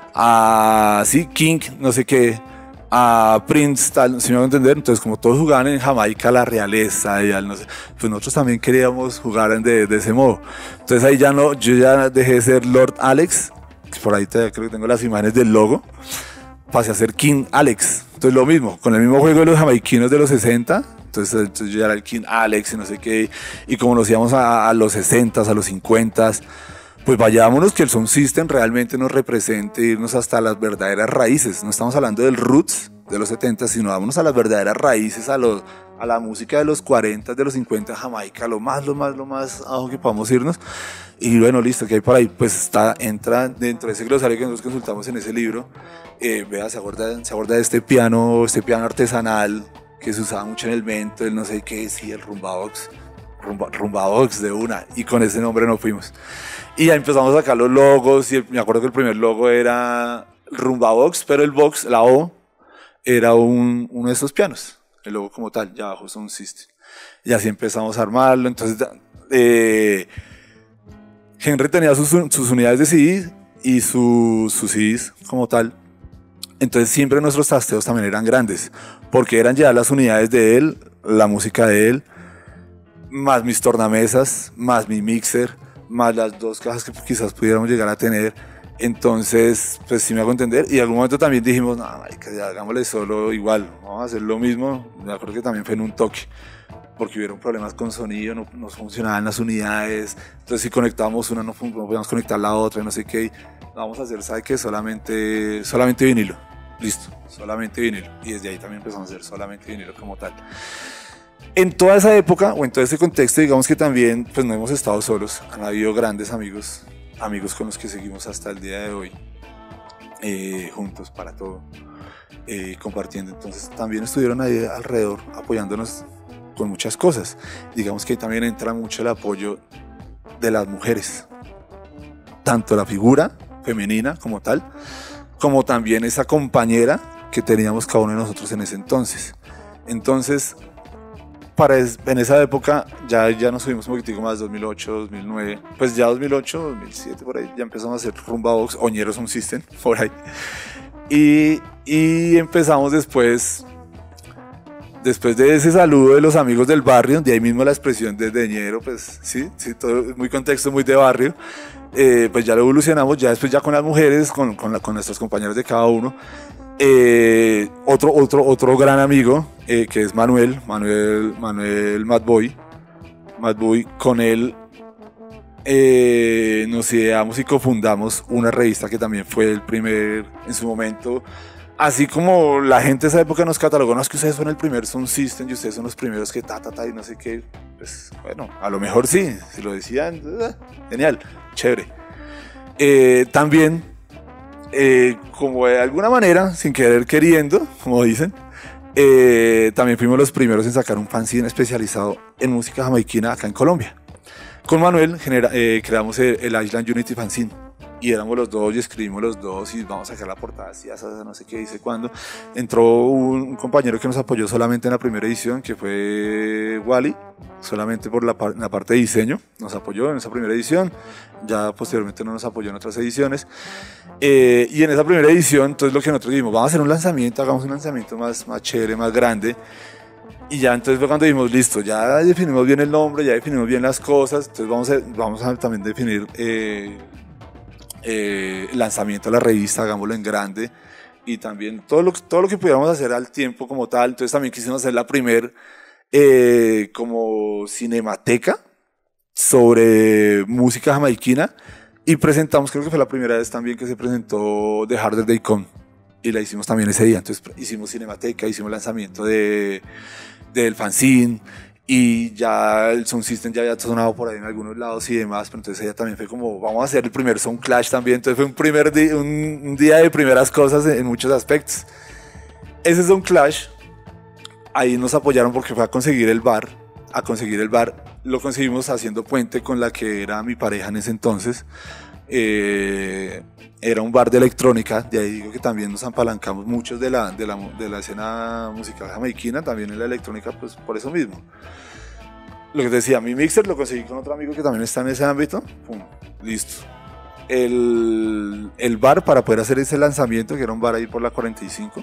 a sí, King, no sé qué, a Prince, tal, si me van a entender. Entonces, como todos jugaban en Jamaica, la realeza y al no sé, pues nosotros también queríamos jugar de, de ese modo. Entonces ahí ya no, yo ya dejé de ser Lord Alex, que por ahí te, creo que tengo las imágenes del logo, pasé a ser King Alex. Entonces lo mismo, con el mismo juego de los jamaiquinos de los sesenta. Entonces, entonces yo ya era el King Alex y no sé qué, y como nos íbamos a, a los sesenta, a los cincuenta, pues vayámonos que el Sound System realmente nos represente, irnos hasta las verdaderas raíces. No estamos hablando del roots de los setenta, sino vámonos a las verdaderas raíces, a, los, a la música de los cuarenta, de los cincuenta, Jamaica, lo más, lo más, lo más abajo que podamos irnos. Y bueno, listo, que hay por ahí, pues está, entra dentro de ese glosario que nosotros consultamos en ese libro. Eh, vea, se acuerda, se acuerda de este piano, este piano artesanal que se usaba mucho en el Mento, el no sé qué, sí, el Rumbabox, rumba, Rumbabox de una, y con ese nombre nos fuimos. Y ya empezamos a sacar los logos, y el, me acuerdo que el primer logo era Rumbabox, pero el box, la O, era un, uno de estos pianos, el logo como tal, ya abajo Sound System. Y así empezamos a armarlo. Entonces, eh, Henry tenía sus, sus unidades de C D y su, sus C Ds como tal. Entonces siempre nuestros tasteos también eran grandes, porque eran ya las unidades de él, la música de él, más mis tornamesas, más mi mixer, más las dos cajas que quizás pudiéramos llegar a tener. Entonces, pues sí me hago entender. Y en algún momento también dijimos, no, marica, ya hagámosle solo igual, vamos a hacer lo mismo. Me acuerdo que también fue en un toque, porque hubieron problemas con sonido, no, no funcionaban las unidades. Entonces si conectábamos una no, no podíamos conectar la otra, no sé qué. Vamos a hacer, ¿sabe qué? Solamente, solamente vinilo. Listo, solamente vinilo. Y desde ahí también empezamos a hacer solamente vinilo como tal. En toda esa época, o en todo ese contexto, digamos que también pues no hemos estado solos. Han habido grandes amigos, amigos con los que seguimos hasta el día de hoy, eh, juntos para todo, eh, compartiendo. Entonces también estuvieron ahí alrededor, apoyándonos con muchas cosas. Digamos que ahí también entra mucho el apoyo de las mujeres, tanto la figura femenina como tal, como también esa compañera que teníamos cada uno de nosotros en ese entonces. Entonces, para es, en esa época ya, ya nos subimos un poquitico más, dos mil ocho, dos mil nueve, pues ya dos mil ocho, dos mil siete, por ahí, ya empezamos a hacer Rumbabox, Oñero Sound System, por ahí. Y, y empezamos después, después de ese saludo de los amigos del barrio, de ahí mismo la expresión de Deñero, pues sí, sí, todo muy contexto, muy de barrio. Eh, pues ya lo evolucionamos, ya después ya con las mujeres, con, con, la, con nuestros compañeros de cada uno. Eh, otro, otro, otro gran amigo, eh, que es Manuel, Manuel, Manuel Madboy, Madboy, con él eh, nos ideamos y cofundamos una revista que también fue el primer, en su momento, así como la gente de esa época nos catalogó, no, es que ustedes son el primer Sound System y ustedes son los primeros que ta, ta, ta, y no sé qué, pues bueno, a lo mejor sí, si lo decían, genial, chévere. Eh, también, eh, como de alguna manera, sin querer queriendo, como dicen, eh, también fuimos los primeros en sacar un fanzine especializado en música jamaiquina acá en Colombia. Con Manuel genera, eh, creamos el, el Island Unity Fanzine, y éramos los dos y escribimos los dos y vamos a sacar la portada así, así, no sé qué, dice cuándo. Entró un, un compañero que nos apoyó solamente en la primera edición, que fue Wally, solamente por la, la parte de diseño, nos apoyó en esa primera edición, ya posteriormente no nos apoyó en otras ediciones. Eh, y en esa primera edición, entonces lo que nosotros dijimos, vamos a hacer un lanzamiento, hagamos un lanzamiento más, más chévere, más grande. Y ya entonces fue cuando dijimos, listo, ya definimos bien el nombre, ya definimos bien las cosas, entonces vamos a, vamos a también definir eh, eh, el lanzamiento de la revista, hagámoslo en grande. y también todo lo, todo lo que pudiéramos hacer al tiempo como tal. Entonces también quisimos hacer la primer eh, como cinemateca sobre música jamaiquina y presentamos, creo que fue la primera vez también que se presentó The Harder They Come y la hicimos también ese día. Entonces hicimos cinemateca, hicimos lanzamiento de, del fanzine y ya el Sound System ya había sonado por ahí en algunos lados y demás, pero entonces ella también fue como, vamos a hacer el primer Sound Clash también. Entonces fue un, primer di un, un día de primeras cosas en, en muchos aspectos. Ese Sound Clash, ahí nos apoyaron porque fue a conseguir el bar, a conseguir el bar, lo conseguimos haciendo puente con la que era mi pareja en ese entonces. Eh, era un bar de electrónica, de ahí digo que también nos apalancamos muchos de la, de la, de la escena musical jamaiquina, también en la electrónica, pues por eso mismo. Lo que te decía, mi mixer lo conseguí con otro amigo que también está en ese ámbito, pum, listo. El, el bar para poder hacer ese lanzamiento, que era un bar ahí por la cuarenta y cinco,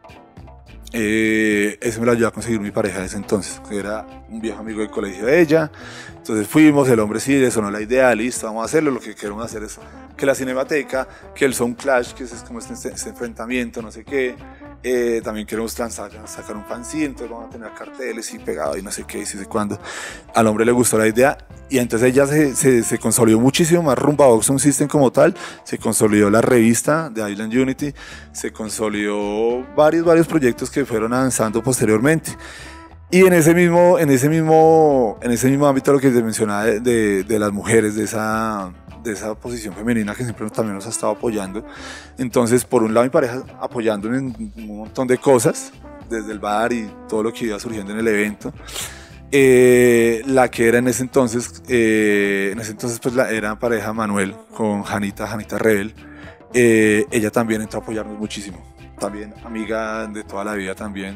Eh, ese me lo ayudó a conseguir mi pareja de ese entonces, que era un viejo amigo del colegio de ella. Entonces fuimos, el hombre sí, le sonó la idea, listo, vamos a hacerlo. Lo que queremos hacer es que la cinemateca, que el Sound Clash, que es como este, este enfrentamiento, no sé qué. Eh, también queremos lanzar, sacar un fanzine, entonces vamos a tener carteles y pegado y no sé qué, y no sé cuándo. Al hombre le gustó la idea y entonces ella se, se, se consolidó muchísimo más Rumbabox Sound System como tal, se consolidó la revista de Island Unity, se consolidó varios, varios proyectos que fueron avanzando posteriormente. Y en ese mismo, en ese mismo, en ese mismo ámbito, lo que te mencionaba de, de, de las mujeres, de esa, de esa posición femenina que siempre también nos ha estado apoyando. Entonces, por un lado, mi pareja apoyándome en un montón de cosas, desde el bar y todo lo que iba surgiendo en el evento. Eh, la que era en ese entonces, eh, en ese entonces pues la, era pareja Manuel con Janita, Janita Rebel. Eh, ella también entró a apoyarnos muchísimo. También amiga de toda la vida también.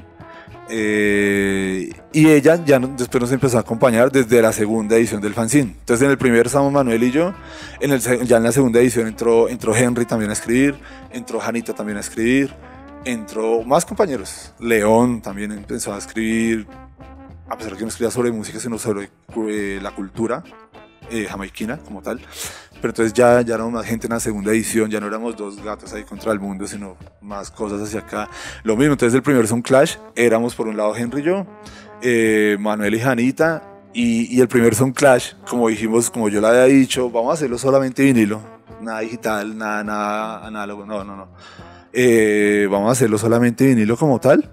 Eh, y ella ya no, después nos empezó a acompañar desde la segunda edición del fanzine. Entonces en el primer estábamos Manuel y yo, en el, ya en la segunda edición entró, entró Henry también a escribir, entró Janita también a escribir, entró más compañeros, León también empezó a escribir, a pesar de que no escribía sobre música sino sobre eh, la cultura eh, jamaiquina como tal. Pero entonces ya, ya éramos más gente en la segunda edición, ya no éramos dos gatos ahí contra el mundo, sino más cosas hacia acá. Lo mismo, entonces el primer Sound Clash, éramos por un lado Henry y yo, eh, Manuel y Janita, y, y el primer Sound Clash, como dijimos, como yo le había dicho, vamos a hacerlo solamente vinilo, nada digital, nada, nada análogo, no, no, no. Eh, vamos a hacerlo solamente vinilo como tal.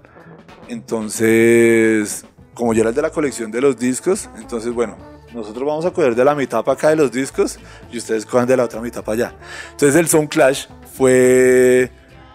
Entonces, como yo era el de la colección de los discos, entonces bueno, nosotros vamos a coger de la mitad para acá de los discos y ustedes cojan de la otra mitad para allá. Entonces el Sound Clash fue,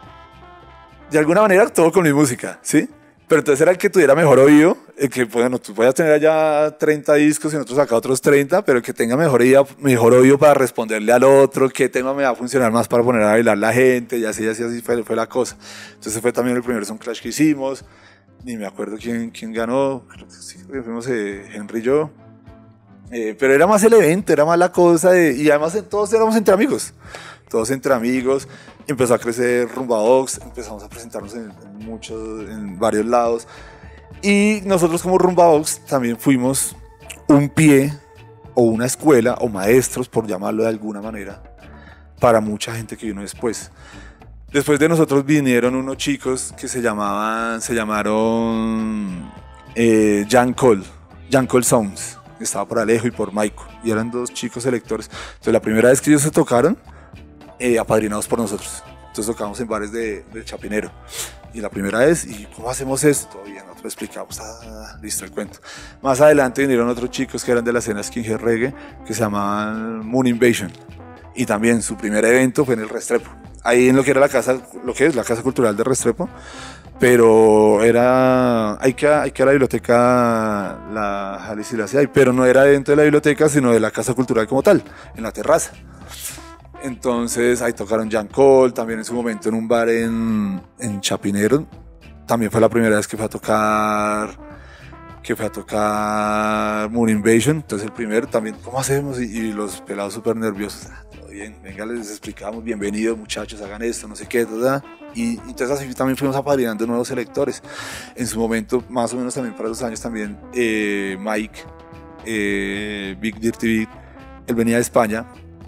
de alguna manera, todo con mi música, ¿sí? Pero entonces era el que tuviera mejor oído, el que, bueno, tú puedas tener allá treinta discos y nosotros acá otros treinta, pero el que tenga mejor oído, mejor oído para responderle al otro, el que tema me va a funcionar más para poner a bailar la gente, y así, y así, así fue, fue la cosa. Entonces fue también el primer Sound Clash que hicimos, ni me acuerdo quién, quién ganó, creo que sí, creo que fuimos eh, Henry y yo. Eh, pero era más el evento, era más la cosa de, y además todos éramos entre amigos, todos entre amigos. Empezó a crecer Rumbabox, empezamos a presentarnos en, en muchos, en varios lados, y nosotros como Rumbabox también fuimos un pie o una escuela o maestros, por llamarlo de alguna manera, para mucha gente que vino después. Después de nosotros vinieron unos chicos que se llamaban, se llamaron eh, Jan Cole, Jan Cole Sounds. Estaba por Alejo y por Maico, y eran dos chicos selectores. Entonces la primera vez que ellos se tocaron, eh, apadrinados por nosotros, entonces tocamos en bares de, de Chapinero, y la primera vez, ¿y cómo hacemos esto? Todavía nosotros explicamos, ah, listo el cuento. Más adelante vinieron otros chicos que eran de la escena skinhead reggae, que se llamaban Moon Invasion, y también su primer evento fue en el Restrepo, ahí en lo que era la casa, lo que es la Casa Cultural de Restrepo. Pero era, hay que, hay que a la biblioteca, la Jalisco y la C I, pero no era dentro de la biblioteca, sino de la Casa Cultural como tal, en la terraza. Entonces ahí tocaron Jan Cole, también en su momento en un bar en, en Chapinero. También fue la primera vez que fue a tocar, que fue a tocar Moon Invasion. Entonces el primer también, ¿cómo hacemos? Y, y los pelados súper nerviosos. Ah, todo bien, venga, les explicamos, bienvenidos muchachos, hagan esto, no sé qué, ¿verdad? Y, y entonces así también fuimos apadrinando nuevos electores. En su momento, más o menos también para esos años también, eh, Mike, eh, Big Dirty Big, él venía de España,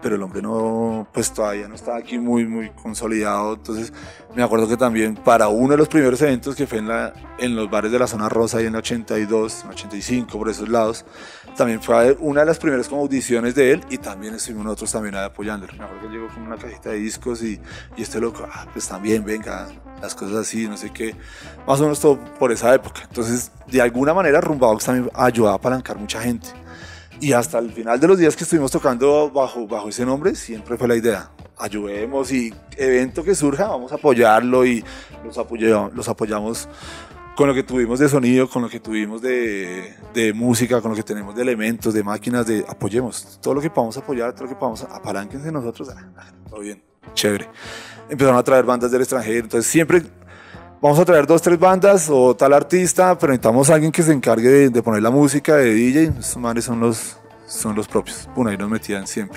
pero el hombre no, pues todavía no estaba aquí muy, muy consolidado. Entonces me acuerdo que también para uno de los primeros eventos que fue en, la, en los bares de la zona rosa y en la ochenta y dos, ochenta y cinco, por esos lados, también fue una de las primeras como audiciones de él y también estuvimos nosotros también apoyándolo. Me acuerdo que llegó con una cajita de discos y, y este loco, ah, pues también, venga, las cosas así, no sé qué, más o menos todo por esa época. Entonces, de alguna manera, Rumbabox también ayudaba a apalancar mucha gente. Y hasta el final de los días que estuvimos tocando bajo, bajo ese nombre, siempre fue la idea, ayudemos y evento que surja, vamos a apoyarlo y los apoyamos, los apoyamos con lo que tuvimos de sonido, con lo que tuvimos de, de música, con lo que tenemos de elementos, de máquinas, de apoyemos, todo lo que podamos apoyar, todo lo que podamos, apalánquense nosotros, ah, todo bien, chévere. Empezaron a traer bandas del extranjero, entonces siempre vamos a traer dos, tres bandas o tal artista, pero necesitamos a alguien que se encargue de, de poner la música, de D J, esos manes son los, son los propios, bueno, ahí nos metían siempre.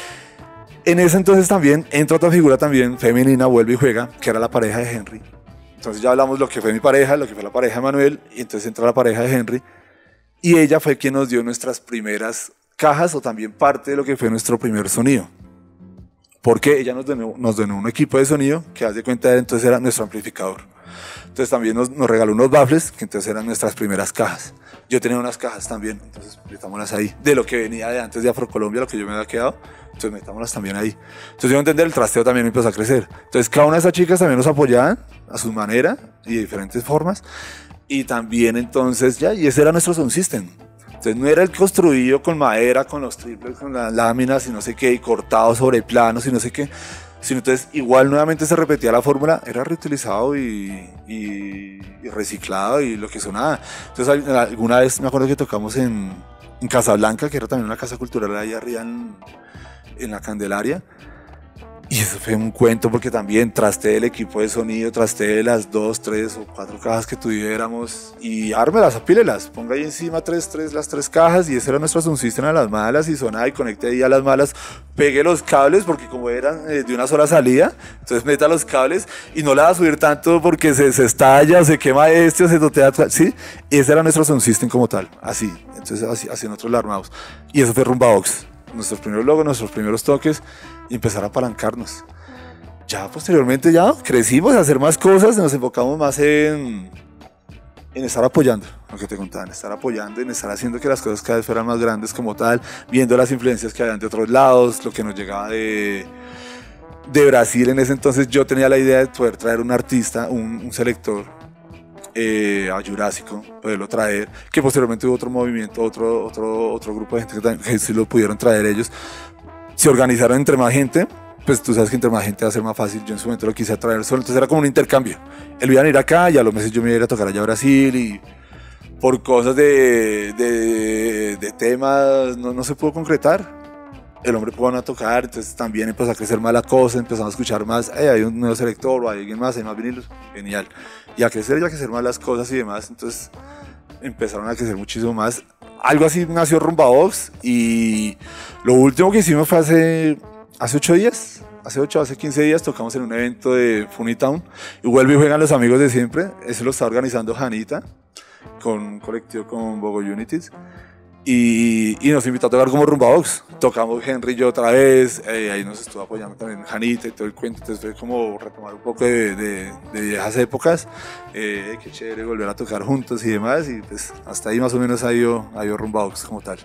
En ese entonces también entra otra figura también femenina, vuelve y juega, que era la pareja de Henry. Entonces ya hablamos lo que fue mi pareja, lo que fue la pareja de Manuel, y entonces entra la pareja de Henry, y ella fue quien nos dio nuestras primeras cajas, o también parte de lo que fue nuestro primer sonido. Porque ella nos donó, nos donó un equipo de sonido, que haz de cuenta entonces era nuestro amplificador. Entonces también nos, nos regaló unos baffles, que entonces eran nuestras primeras cajas. Yo tenía unas cajas también, entonces metámoslas ahí. De lo que venía de antes de Afrocolombia, lo que yo me había quedado, entonces metámoslas también ahí. Entonces yo entender, el trasteo también empezó a crecer. Entonces cada una de esas chicas también nos apoyaban a su manera y de diferentes formas. Y también entonces ya, y ese era nuestro sound system. Entonces no era el construido con madera, con los triples, con las láminas y no sé qué, y cortado sobre planos y no sé qué, sino entonces igual nuevamente se repetía la fórmula, era reutilizado y, y, y reciclado y lo que sonaba. Entonces alguna vez me acuerdo que tocamos en, en Casablanca, que era también una casa cultural ahí arriba en, en la Candelaria. Y eso fue un cuento porque también trasté el equipo de sonido, trasté las dos, tres o cuatro cajas que tuviéramos y ármelas, apílelas, ponga ahí encima tres, tres, las tres cajas y ese era nuestro sound system a las malas y sonaba y conecté ahí a las malas, pegué los cables porque como eran eh, de una sola salida, entonces meta los cables y no la va a subir tanto porque se, se estalla, se quema este o se totea, ¿sí? Y ese era nuestro sound system como tal, así, entonces así, así nosotros lo armamos y eso fue Rumbabox, nuestros primeros logos, nuestros primeros toques y empezar a apalancarnos. Ya posteriormente ya crecimos a hacer más cosas, nos enfocamos más en, en estar apoyando, lo que te contaba, en estar apoyando, en estar haciendo que las cosas cada vez fueran más grandes como tal, viendo las influencias que habían de otros lados, lo que nos llegaba de, de Brasil. En ese entonces yo tenía la idea de poder traer un artista, un, un selector eh, a Jurásico, poderlo traer, que posteriormente hubo otro movimiento, otro, otro, otro grupo de gente que, también, que sí lo pudieron traer ellos. Se organizaron entre más gente, pues tú sabes que entre más gente va a ser más fácil. Yo en su momento lo quise traer solo, entonces era como un intercambio. Él iba a ir acá y a los meses yo me iba a ir a tocar allá a Brasil y por cosas de, de, de temas no, no se pudo concretar. El hombre pudo no tocar, entonces también empezó a crecer más la cosa, empezamos a escuchar más, hey, hay un nuevo selector o hay alguien más, hay más vinilos, genial. Y a crecer y a crecer más las cosas y demás, entonces empezaron a crecer muchísimo más. Algo así nació Rumbabox y lo último que hicimos fue hace, hace ocho días, hace ocho, hace quince días tocamos en un evento de Funny Town y vuelve y juegan los amigos de siempre, eso lo está organizando Janita con un colectivo con Bogo Unities y, y nos invitó a tocar como Rumbabox, tocamos Henry y yo otra vez, eh, ahí nos estuvo apoyando también Janita y todo el cuento, entonces fue como retomar un poco de, de, de viejas épocas, eh, qué chévere volver a tocar juntos y demás, y pues hasta ahí más o menos ha ido, ha ido Rumbabox como tal.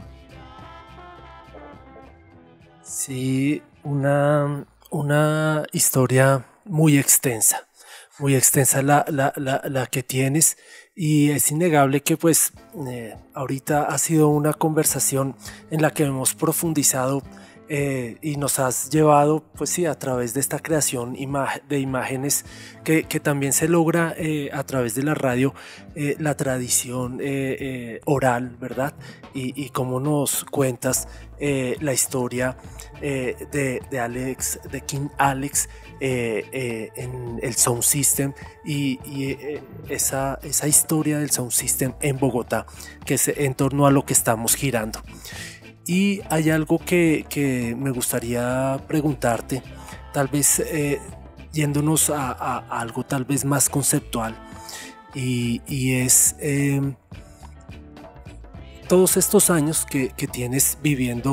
Sí, una, una historia muy extensa, muy extensa la, la, la, la que tienes y es innegable que pues eh, ahorita ha sido una conversación en la que hemos profundizado eh, y nos has llevado pues sí a través de esta creación ima- de imágenes que, que también se logra eh, a través de la radio, eh, la tradición eh, eh, oral, ¿verdad? Y, y cómo nos cuentas eh, la historia eh, de, de Alex, de King Alex eh, eh, en el Sound System y, y eh, esa, esa historia del Sound System en Bogotá, que es en torno a lo que estamos girando. Y hay algo que, que me gustaría preguntarte, tal vez eh, yéndonos a, a, a algo tal vez más conceptual, y, y es eh, todos estos años que, que tienes viviendo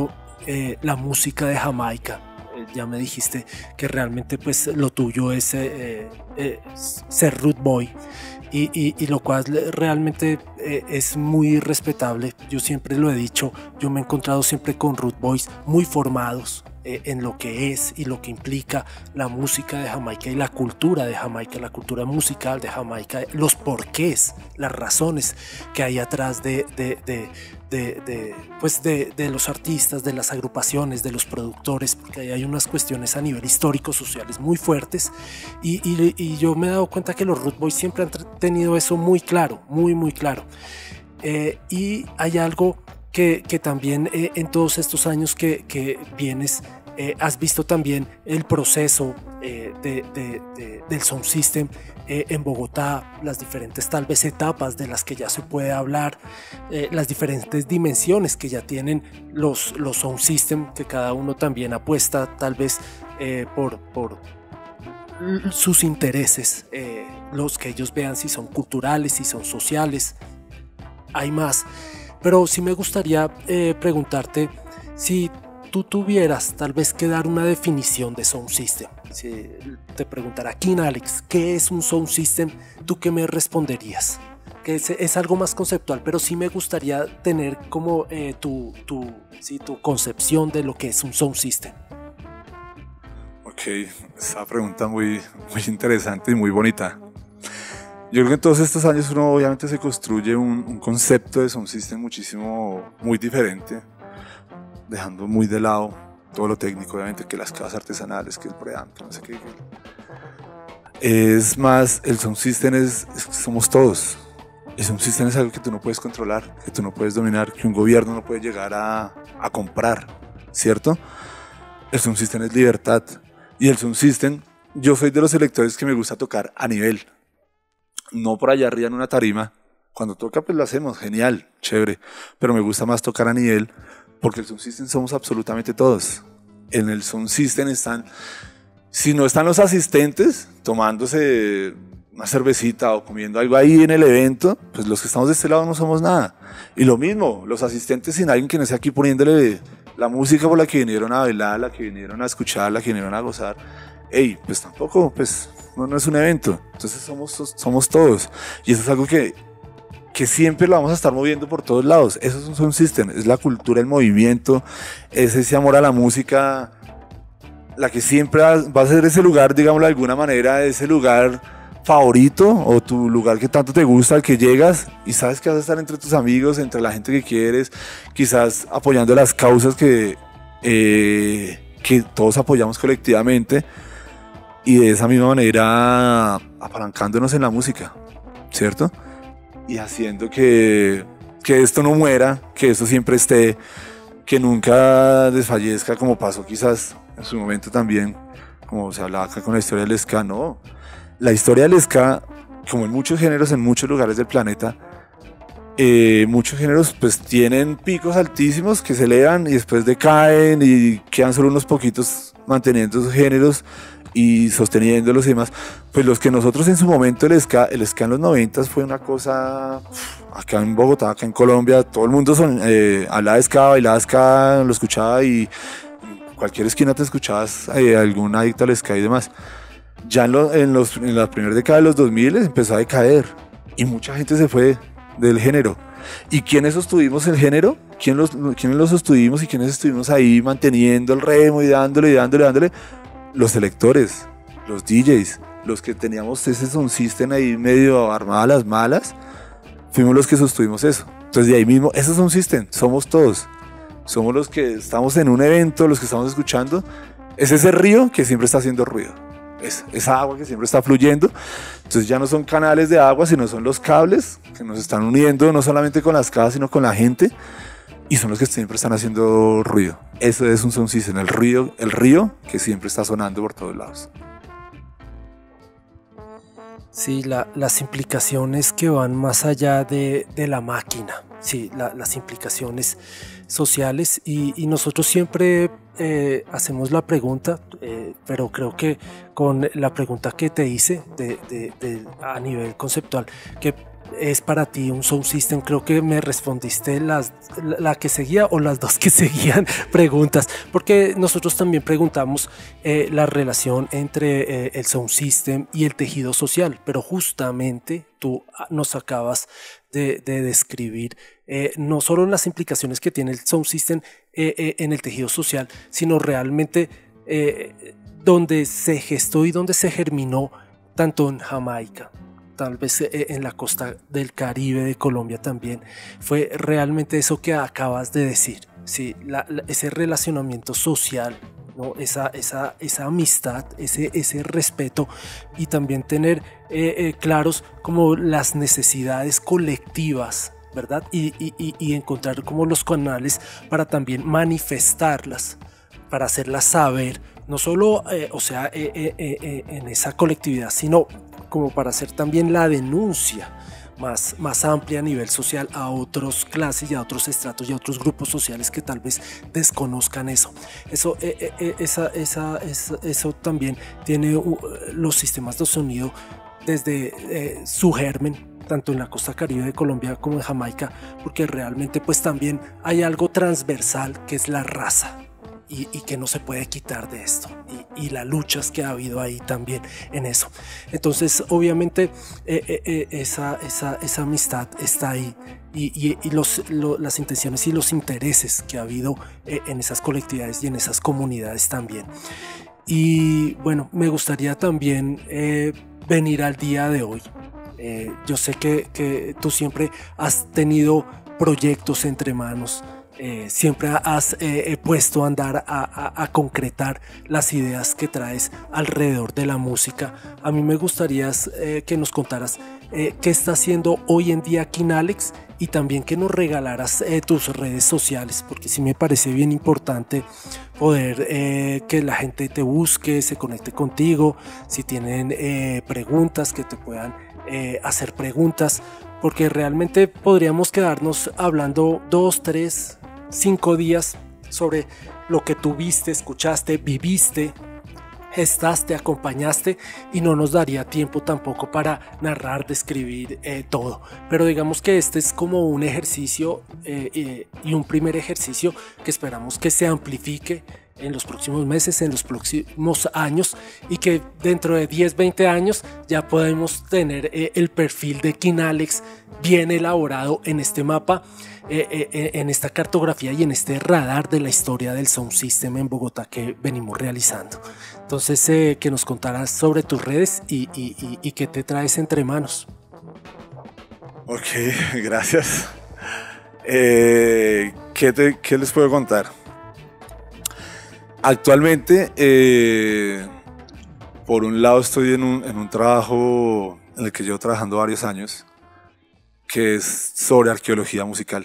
eh, la música de Jamaica. Eh, ya me dijiste que realmente pues lo tuyo es eh, eh, ser root boy. Y, y, y lo cual realmente eh, es muy respetable. Yo siempre lo he dicho, yo me he encontrado siempre con root boys muy formados eh, en lo que es y lo que implica la música de Jamaica y la cultura de Jamaica, la cultura musical de Jamaica, los porqués, las razones que hay atrás de, de, de, de, de, pues de, de los artistas, de las agrupaciones, de los productores, porque ahí hay unas cuestiones a nivel histórico, sociales muy fuertes. Y, y, y yo me he dado cuenta que los root boys siempre han tenido eso muy claro, muy muy claro. Eh, y hay algo que, que también eh, en todos estos años que, que vienes, eh, has visto también el proceso eh, de, de, de, del sound system eh, en Bogotá, las diferentes tal vez etapas de las que ya se puede hablar, eh, las diferentes dimensiones que ya tienen los, los sound system, que cada uno también apuesta tal vez eh, por, por sus intereses, eh, los que ellos vean si son culturales, si son sociales, hay más. Pero sí me gustaría eh, preguntarte si tú tuvieras tal vez que dar una definición de sound system. Si te preguntara, King Alex, ¿qué es un sound system? ¿Tú qué me responderías? Que es, es algo más conceptual, pero sí me gustaría tener como eh, tu, tu, sí, tu concepción de lo que es un sound system. Ok, esa pregunta muy, muy interesante y muy bonita. Yo creo que en todos estos años uno obviamente se construye un, un concepto de sound system muchísimo, muy diferente, dejando muy de lado todo lo técnico, obviamente, que las cajas artesanales, que el preamp, que no sé qué. Es más, el sound system es, es somos todos. El sound system es algo que tú no puedes controlar, que tú no puedes dominar, que un gobierno no puede llegar a, a comprar, ¿cierto? El sound system es libertad. Y el sound system, yo soy de los selectores que me gusta tocar a nivel. No por allá arriba en una tarima. Cuando toca pues lo hacemos, genial, chévere. Pero me gusta más tocar a nivel porque el sound system somos absolutamente todos. En el sound system están, si no están los asistentes tomándose una cervecita o comiendo algo ahí en el evento, pues los que estamos de este lado no somos nada. Y lo mismo, los asistentes sin alguien que no esté aquí poniéndole la música por la que vinieron a bailar, la que vinieron a escuchar, la que vinieron a gozar. Ey, pues tampoco, pues no, no es un evento. Entonces somos, somos todos. Y eso es algo que, que siempre lo vamos a estar moviendo por todos lados. Eso es un sound system, es la cultura, el movimiento, es ese amor a la música, la que siempre va a ser ese lugar, digámoslo de alguna manera, ese lugar favorito o tu lugar que tanto te gusta, al que llegas y sabes que vas a estar entre tus amigos, entre la gente que quieres, quizás apoyando las causas que, eh, que todos apoyamos colectivamente y de esa misma manera apalancándonos en la música, ¿cierto? Y haciendo que, que esto no muera, que esto siempre esté, que nunca desfallezca como pasó quizás en su momento también, como se hablaba acá con la historia del ska, no. La historia del ska, como en muchos géneros, en muchos lugares del planeta, eh, muchos géneros pues tienen picos altísimos que se elevan y después decaen y quedan solo unos poquitos manteniendo esos géneros y sosteniéndolos y demás. Pues los que nosotros en su momento, el ska, el ska en los noventas fue una cosa, acá en Bogotá, acá en Colombia, todo el mundo son, eh, hablaba de ska, bailaba ska, lo escuchaba y en cualquier esquina te escuchabas eh, algún adicto al ska y demás. Ya en, lo, en, los, en la primera década de los dos mil empezó a decaer y mucha gente se fue del género. ¿Y quiénes sostuvimos el género? ¿Quién los, ¿Quiénes lo sostuvimos y quiénes estuvimos ahí manteniendo el remo y dándole y dándole y dándole? Los selectores, los D Js, los que teníamos ese sound system ahí medio armado a las malas, fuimos los que sostuvimos eso. Entonces de ahí mismo, ese sound system, somos todos. Somos los que estamos en un evento, los que estamos escuchando. Es ese río que siempre está haciendo ruido. Es, esa agua que siempre está fluyendo. Entonces ya no son canales de agua, sino son los cables que nos están uniendo no solamente con las casas, sino con la gente, y son los que siempre están haciendo ruido. Eso es un sound system, el río, el río que siempre está sonando por todos lados. Sí, la, las implicaciones que van más allá de, de la máquina, sí, la, las implicaciones sociales y, y nosotros siempre eh, hacemos la pregunta, eh, pero creo que con la pregunta que te hice de, de, de, a nivel conceptual, que es para ti un sound system? Creo que me respondiste las, la que seguía o las dos que seguían preguntas, porque nosotros también preguntamos eh, la relación entre eh, el sound system y el tejido social, pero justamente tú nos acabas de, de describir eh, no solo las implicaciones que tiene el sound system eh, eh, en el tejido social, sino realmente eh, donde se gestó y donde se germinó tanto en Jamaica, tal vez en la costa del Caribe de Colombia también, fue realmente eso que acabas de decir, ¿sí? la, la, ese relacionamiento social, ¿no? esa, esa, esa amistad, ese, ese respeto, y también tener eh, eh, claros como las necesidades colectivas, ¿verdad? Y, y, y encontrar como los canales para también manifestarlas, para hacerlas saber, no solo, eh, o sea, eh, eh, eh, en esa colectividad, sino como para hacer también la denuncia más, más amplia a nivel social a otras clases y a otros estratos y a otros grupos sociales que tal vez desconozcan eso. Eso, eh, eh, esa, esa, esa, eso también tiene uh, los sistemas de sonido desde eh, su germen, tanto en la costa caribe de Colombia como en Jamaica, porque realmente pues también hay algo transversal que es la raza. Y, y que no se puede quitar de esto, y, y las luchas que ha habido ahí también en eso. Entonces obviamente eh, eh, eh, esa, esa, esa amistad está ahí, y, y, y los, lo, las intenciones y los intereses que ha habido eh, en esas colectividades y en esas comunidades también. Y bueno, me gustaría también eh, venir al día de hoy. Eh, yo sé que, que tú siempre has tenido proyectos entre manos. Eh, siempre has eh, puesto a andar a, a, a concretar las ideas que traes alrededor de la música. A mí me gustaría eh, que nos contaras eh, qué está haciendo hoy en día Kinalex, y también que nos regalaras eh, tus redes sociales, porque sí me parece bien importante poder eh, que la gente te busque, se conecte contigo, si tienen eh, preguntas, que te puedan eh, hacer preguntas, porque realmente podríamos quedarnos hablando dos, tres, cinco días sobre lo que tú viste, escuchaste, viviste, gestaste, acompañaste, y no nos daría tiempo tampoco para narrar, describir eh, todo. Pero digamos que este es como un ejercicio eh, eh, y un primer ejercicio que esperamos que se amplifique en los próximos meses, en los próximos años, y que dentro de diez, veinte años ya podemos tener eh, el perfil de Kinalex bien elaborado en este mapa, eh, eh, en esta cartografía y en este radar de la historia del sound system en Bogotá que venimos realizando. Entonces eh, que nos contarás sobre tus redes y, y, y, y qué te traes entre manos. Ok, gracias. Eh, ¿qué, te, ¿Qué les puedo contar? Actualmente, eh, por un lado estoy en un, en un trabajo en el que llevo trabajando varios años, que es sobre arqueología musical.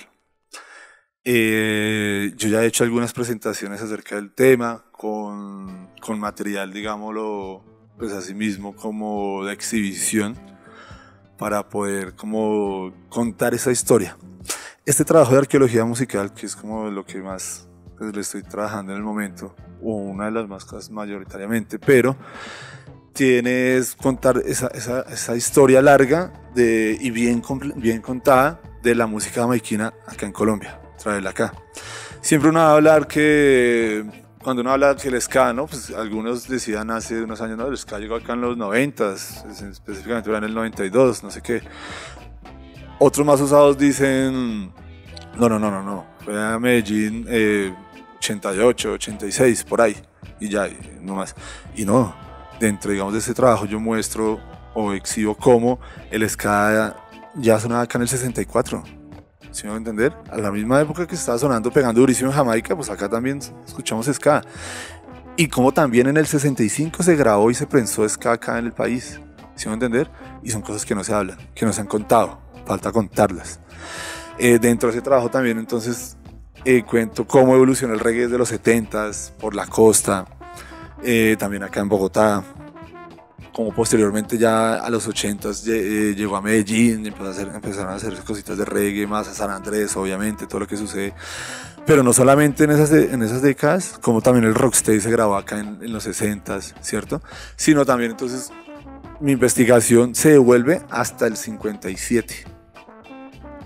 Eh, yo ya he hecho algunas presentaciones acerca del tema, con, con material, digámoslo, pues así mismo, como de exhibición, para poder como contar esa historia. Este trabajo de arqueología musical, que es como lo que más pues, le estoy trabajando en el momento, o una de las más cosas mayoritariamente, pero tienes contar esa, esa, esa historia larga de, y bien, bien contada de la música jamaiquina acá en Colombia, traerla acá. Siempre uno va a hablar que, cuando uno habla que el ska, ¿no? Pues algunos decían hace unos años, no, el ska llegó acá en los noventas, específicamente en el noventa y dos, no sé qué. Otros más usados dicen, no, no, no, no, no, fue a Medellín eh, ochenta y ocho, ochenta y seis, por ahí, y ya, no más. Y no, dentro, digamos, de ese trabajo yo muestro o exhibo cómo el ska ya sonaba acá en el sesenta y cuatro, ¿sí me va a entender? A la misma época que estaba sonando, pegando durísimo en Jamaica, pues acá también escuchamos ska. Y cómo también en el sesenta y cinco se grabó y se prensó ska acá en el país, ¿sí me va a entender? Y son cosas que no se hablan, que no se han contado, falta contarlas. Eh, dentro de ese trabajo también entonces eh, cuento cómo evolucionó el reggae desde los setentas por la costa, eh, también acá en Bogotá, como posteriormente ya a los ochentas eh, llegó a Medellín y empezó a hacer, empezaron a hacer cositas de reggae, más a San Andrés, obviamente, todo lo que sucede. Pero no solamente en esas, en esas décadas, como también el rocksteady se grabó acá en, en los sesentas, ¿cierto? Sino también entonces mi investigación se devuelve hasta el cincuenta y siete.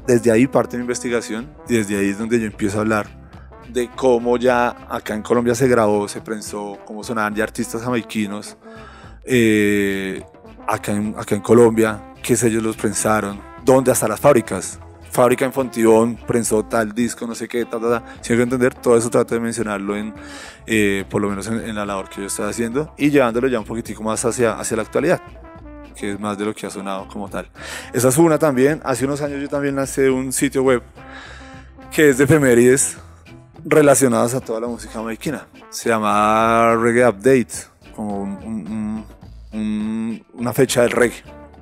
desde ahí parte mi investigación y desde ahí es donde yo empiezo a hablar de cómo ya acá en Colombia se grabó, se prensó, cómo sonaban ya artistas jamaiquinos eh, acá, en, acá en Colombia, qué sellos los prensaron, dónde, hasta las fábricas. Fábrica en Fontibón prensó tal disco, no sé qué, tal, tal, tal. Si hay que entender, todo eso trato de mencionarlo en, eh, por lo menos en, en la labor que yo estoy haciendo y llevándolo ya un poquitico más hacia, hacia la actualidad, que es más de lo que ha sonado como tal. Esa es una también. Hace unos años yo también lancé un sitio web que es de efemérides relacionadas a toda la música jamaiquina. Se llama Reggae Update, como un, un, un, una fecha del reggae.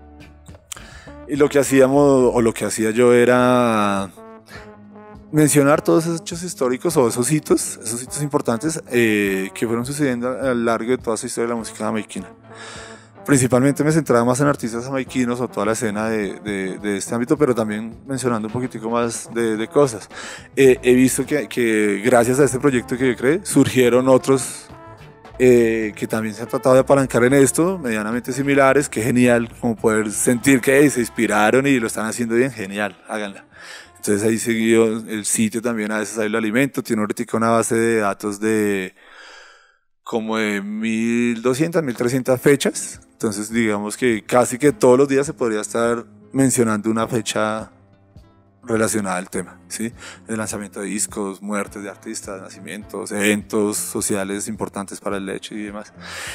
Y lo que hacíamos, o lo que hacía yo era mencionar todos esos hechos históricos o esos hitos, esos hitos importantes eh, que fueron sucediendo a lo largo de toda esa historia de la música jamaiquina. Principalmente me centraba más en artistas jamaiquinos o toda la escena de, de, de este ámbito, pero también mencionando un poquitico más de, de cosas. Eh, he visto que, que gracias a este proyecto que yo creé, surgieron otros eh, que también se han tratado de apalancar en esto, medianamente similares, que genial, como poder sentir que hey, se inspiraron y lo están haciendo bien, genial, háganla. Entonces ahí siguió el sitio también, a veces ahí lo alimento, tiene ahorita una base de datos de como de mil doscientas, mil trescientas fechas. Entonces digamos que casi que todos los días se podría estar mencionando una fecha relacionada al tema, ¿sí? El lanzamiento de discos, muertes de artistas, nacimientos, eventos sociales importantes para el hecho y demás.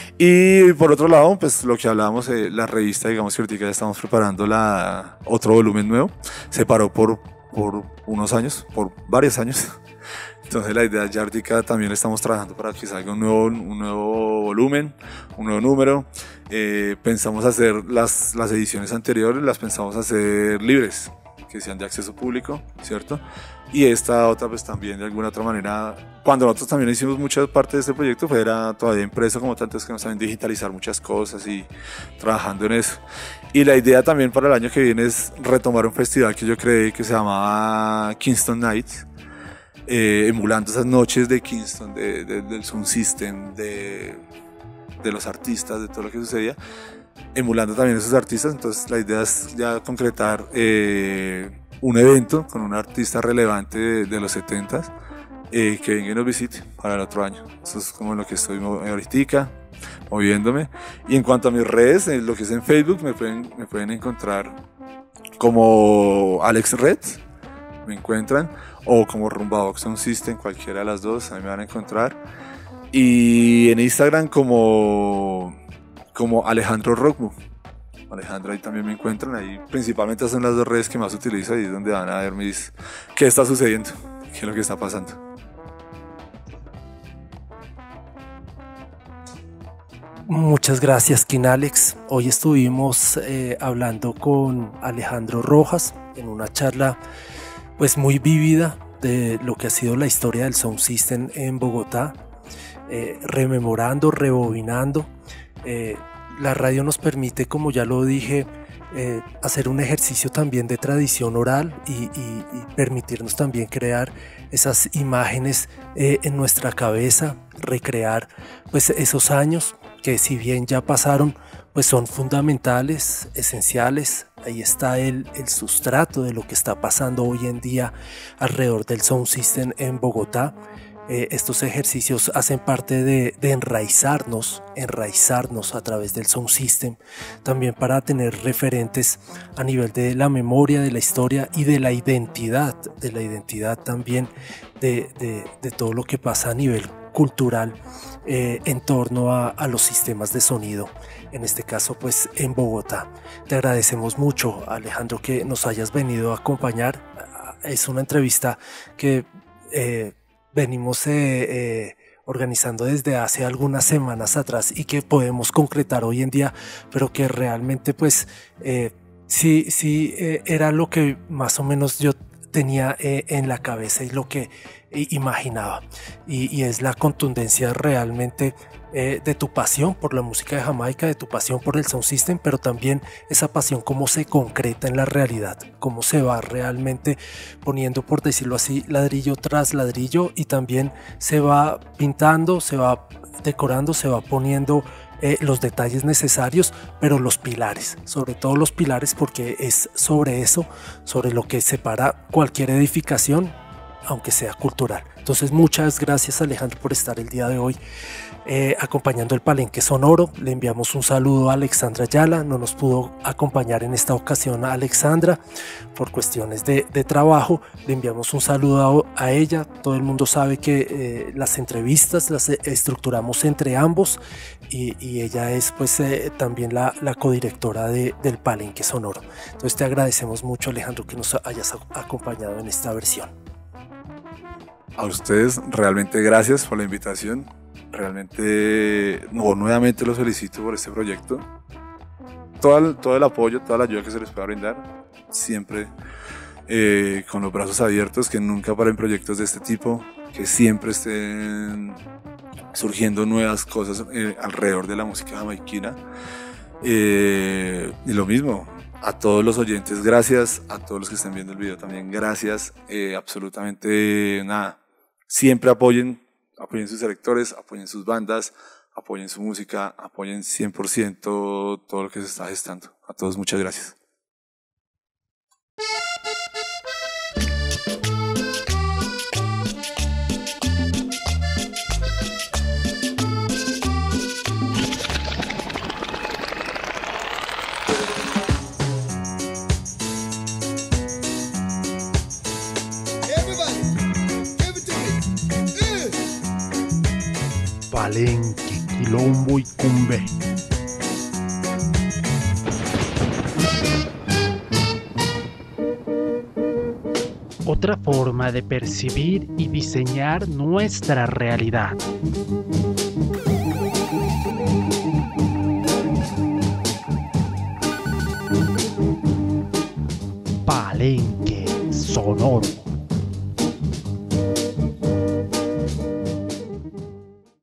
Y por otro lado, pues lo que hablábamos, eh, la revista, digamos que ahorita ya estamos preparando la, otro volumen nuevo, se paró por, por unos años, por varios años. Entonces la idea ya ahorita también estamos trabajando para que salga un nuevo, un nuevo volumen, un nuevo número. Eh, pensamos hacer las, las ediciones anteriores, las pensamos hacer libres, que sean de acceso público, ¿cierto? Y esta otra pues también de alguna otra manera, cuando nosotros también hicimos mucha parte de este proyecto, pues era todavía impreso como tanto, es que nos saben digitalizar muchas cosas y trabajando en eso. Y la idea también para el año que viene es retomar un festival que yo creé que se llamaba Kingston Nights, eh, emulando esas noches de Kingston, de, de, del Sound System, de, de los artistas, de todo lo que sucedía, emulando también esos artistas. Entonces la idea es ya concretar eh, un evento con un artista relevante de, de los setentas eh, que venga y nos visite para el otro año. Eso es como lo que estoy ahorita moviéndome. Y en cuanto a mis redes, en lo que es en Facebook, me pueden, me pueden encontrar como Alex Red, me encuentran, o como Rumbabox Sound System, cualquiera de las dos, ahí me van a encontrar. Y en Instagram como, como Alejandro Rockmu. Alejandro, ahí también me encuentran, ahí principalmente son las dos redes que más utilizo y es donde van a ver mis, qué está sucediendo, qué es lo que está pasando. Muchas gracias, King Alex. Hoy estuvimos eh, hablando con Alejandro Rojas en una charla pues muy vívida de lo que ha sido la historia del Sound System en Bogotá, eh, rememorando, rebobinando. Eh, la radio nos permite, como ya lo dije, eh, hacer un ejercicio también de tradición oral y, y, y permitirnos también crear esas imágenes eh, en nuestra cabeza, recrear pues esos años que si bien ya pasaron, pues son fundamentales, esenciales. Ahí está el, el sustrato de lo que está pasando hoy en día alrededor del Sound System en Bogotá. Eh, estos ejercicios hacen parte de, de enraizarnos, enraizarnos a través del Sound System, también para tener referentes a nivel de la memoria, de la historia y de la identidad, de la identidad también de, de, de todo lo que pasa a nivel cultural eh, en torno a, a los sistemas de sonido, en este caso pues en Bogotá. Te agradecemos mucho, Alejandro, que nos hayas venido a acompañar. Es una entrevista que eh, venimos eh, eh, organizando desde hace algunas semanas atrás y que podemos concretar hoy en día, pero que realmente pues eh, sí, sí eh, era lo que más o menos yo tenía eh, en la cabeza y lo que eh, imaginaba, y, y es la contundencia realmente eh, de tu pasión por la música de Jamaica, de tu pasión por el Sound System, pero también esa pasión cómo se concreta en la realidad, cómo se va realmente poniendo, por decirlo así, ladrillo tras ladrillo, y también se va pintando, se va decorando, se va poniendo eh, los detalles necesarios, pero los pilares, sobre todo los pilares, porque es sobre eso, sobre lo que separa cualquier edificación, aunque sea cultural. Entonces, muchas gracias, Alejandro, por estar el día de hoy eh, acompañando el Palenque Sonoro. Le enviamos un saludo a Alexandra Ayala. No nos pudo acompañar en esta ocasión a Alexandra por cuestiones de, de trabajo. Le enviamos un saludo a, a ella. Todo el mundo sabe que eh, las entrevistas las estructuramos entre ambos y, y ella es pues eh, también la, la codirectora de, del Palenque Sonoro. Entonces te agradecemos mucho, Alejandro, que nos hayas acompañado en esta versión. A ustedes realmente gracias por la invitación. Realmente, no, nuevamente los felicito por este proyecto. Todo el, todo el apoyo, toda la ayuda que se les pueda brindar, siempre eh, con los brazos abiertos, que nunca paren proyectos de este tipo, que siempre estén surgiendo nuevas cosas eh, alrededor de la música jamaiquina. Eh, y lo mismo, a todos los oyentes, gracias, a todos los que estén viendo el video también, gracias. Eh, absolutamente nada, siempre apoyen, apoyen sus selectores, apoyen sus bandas, apoyen su música, apoyen cien por ciento todo lo que se está gestando. A todos muchas gracias. Palenque, Quilombo y Cumbé. Otra forma de percibir y diseñar nuestra realidad. Palenque Sonoro.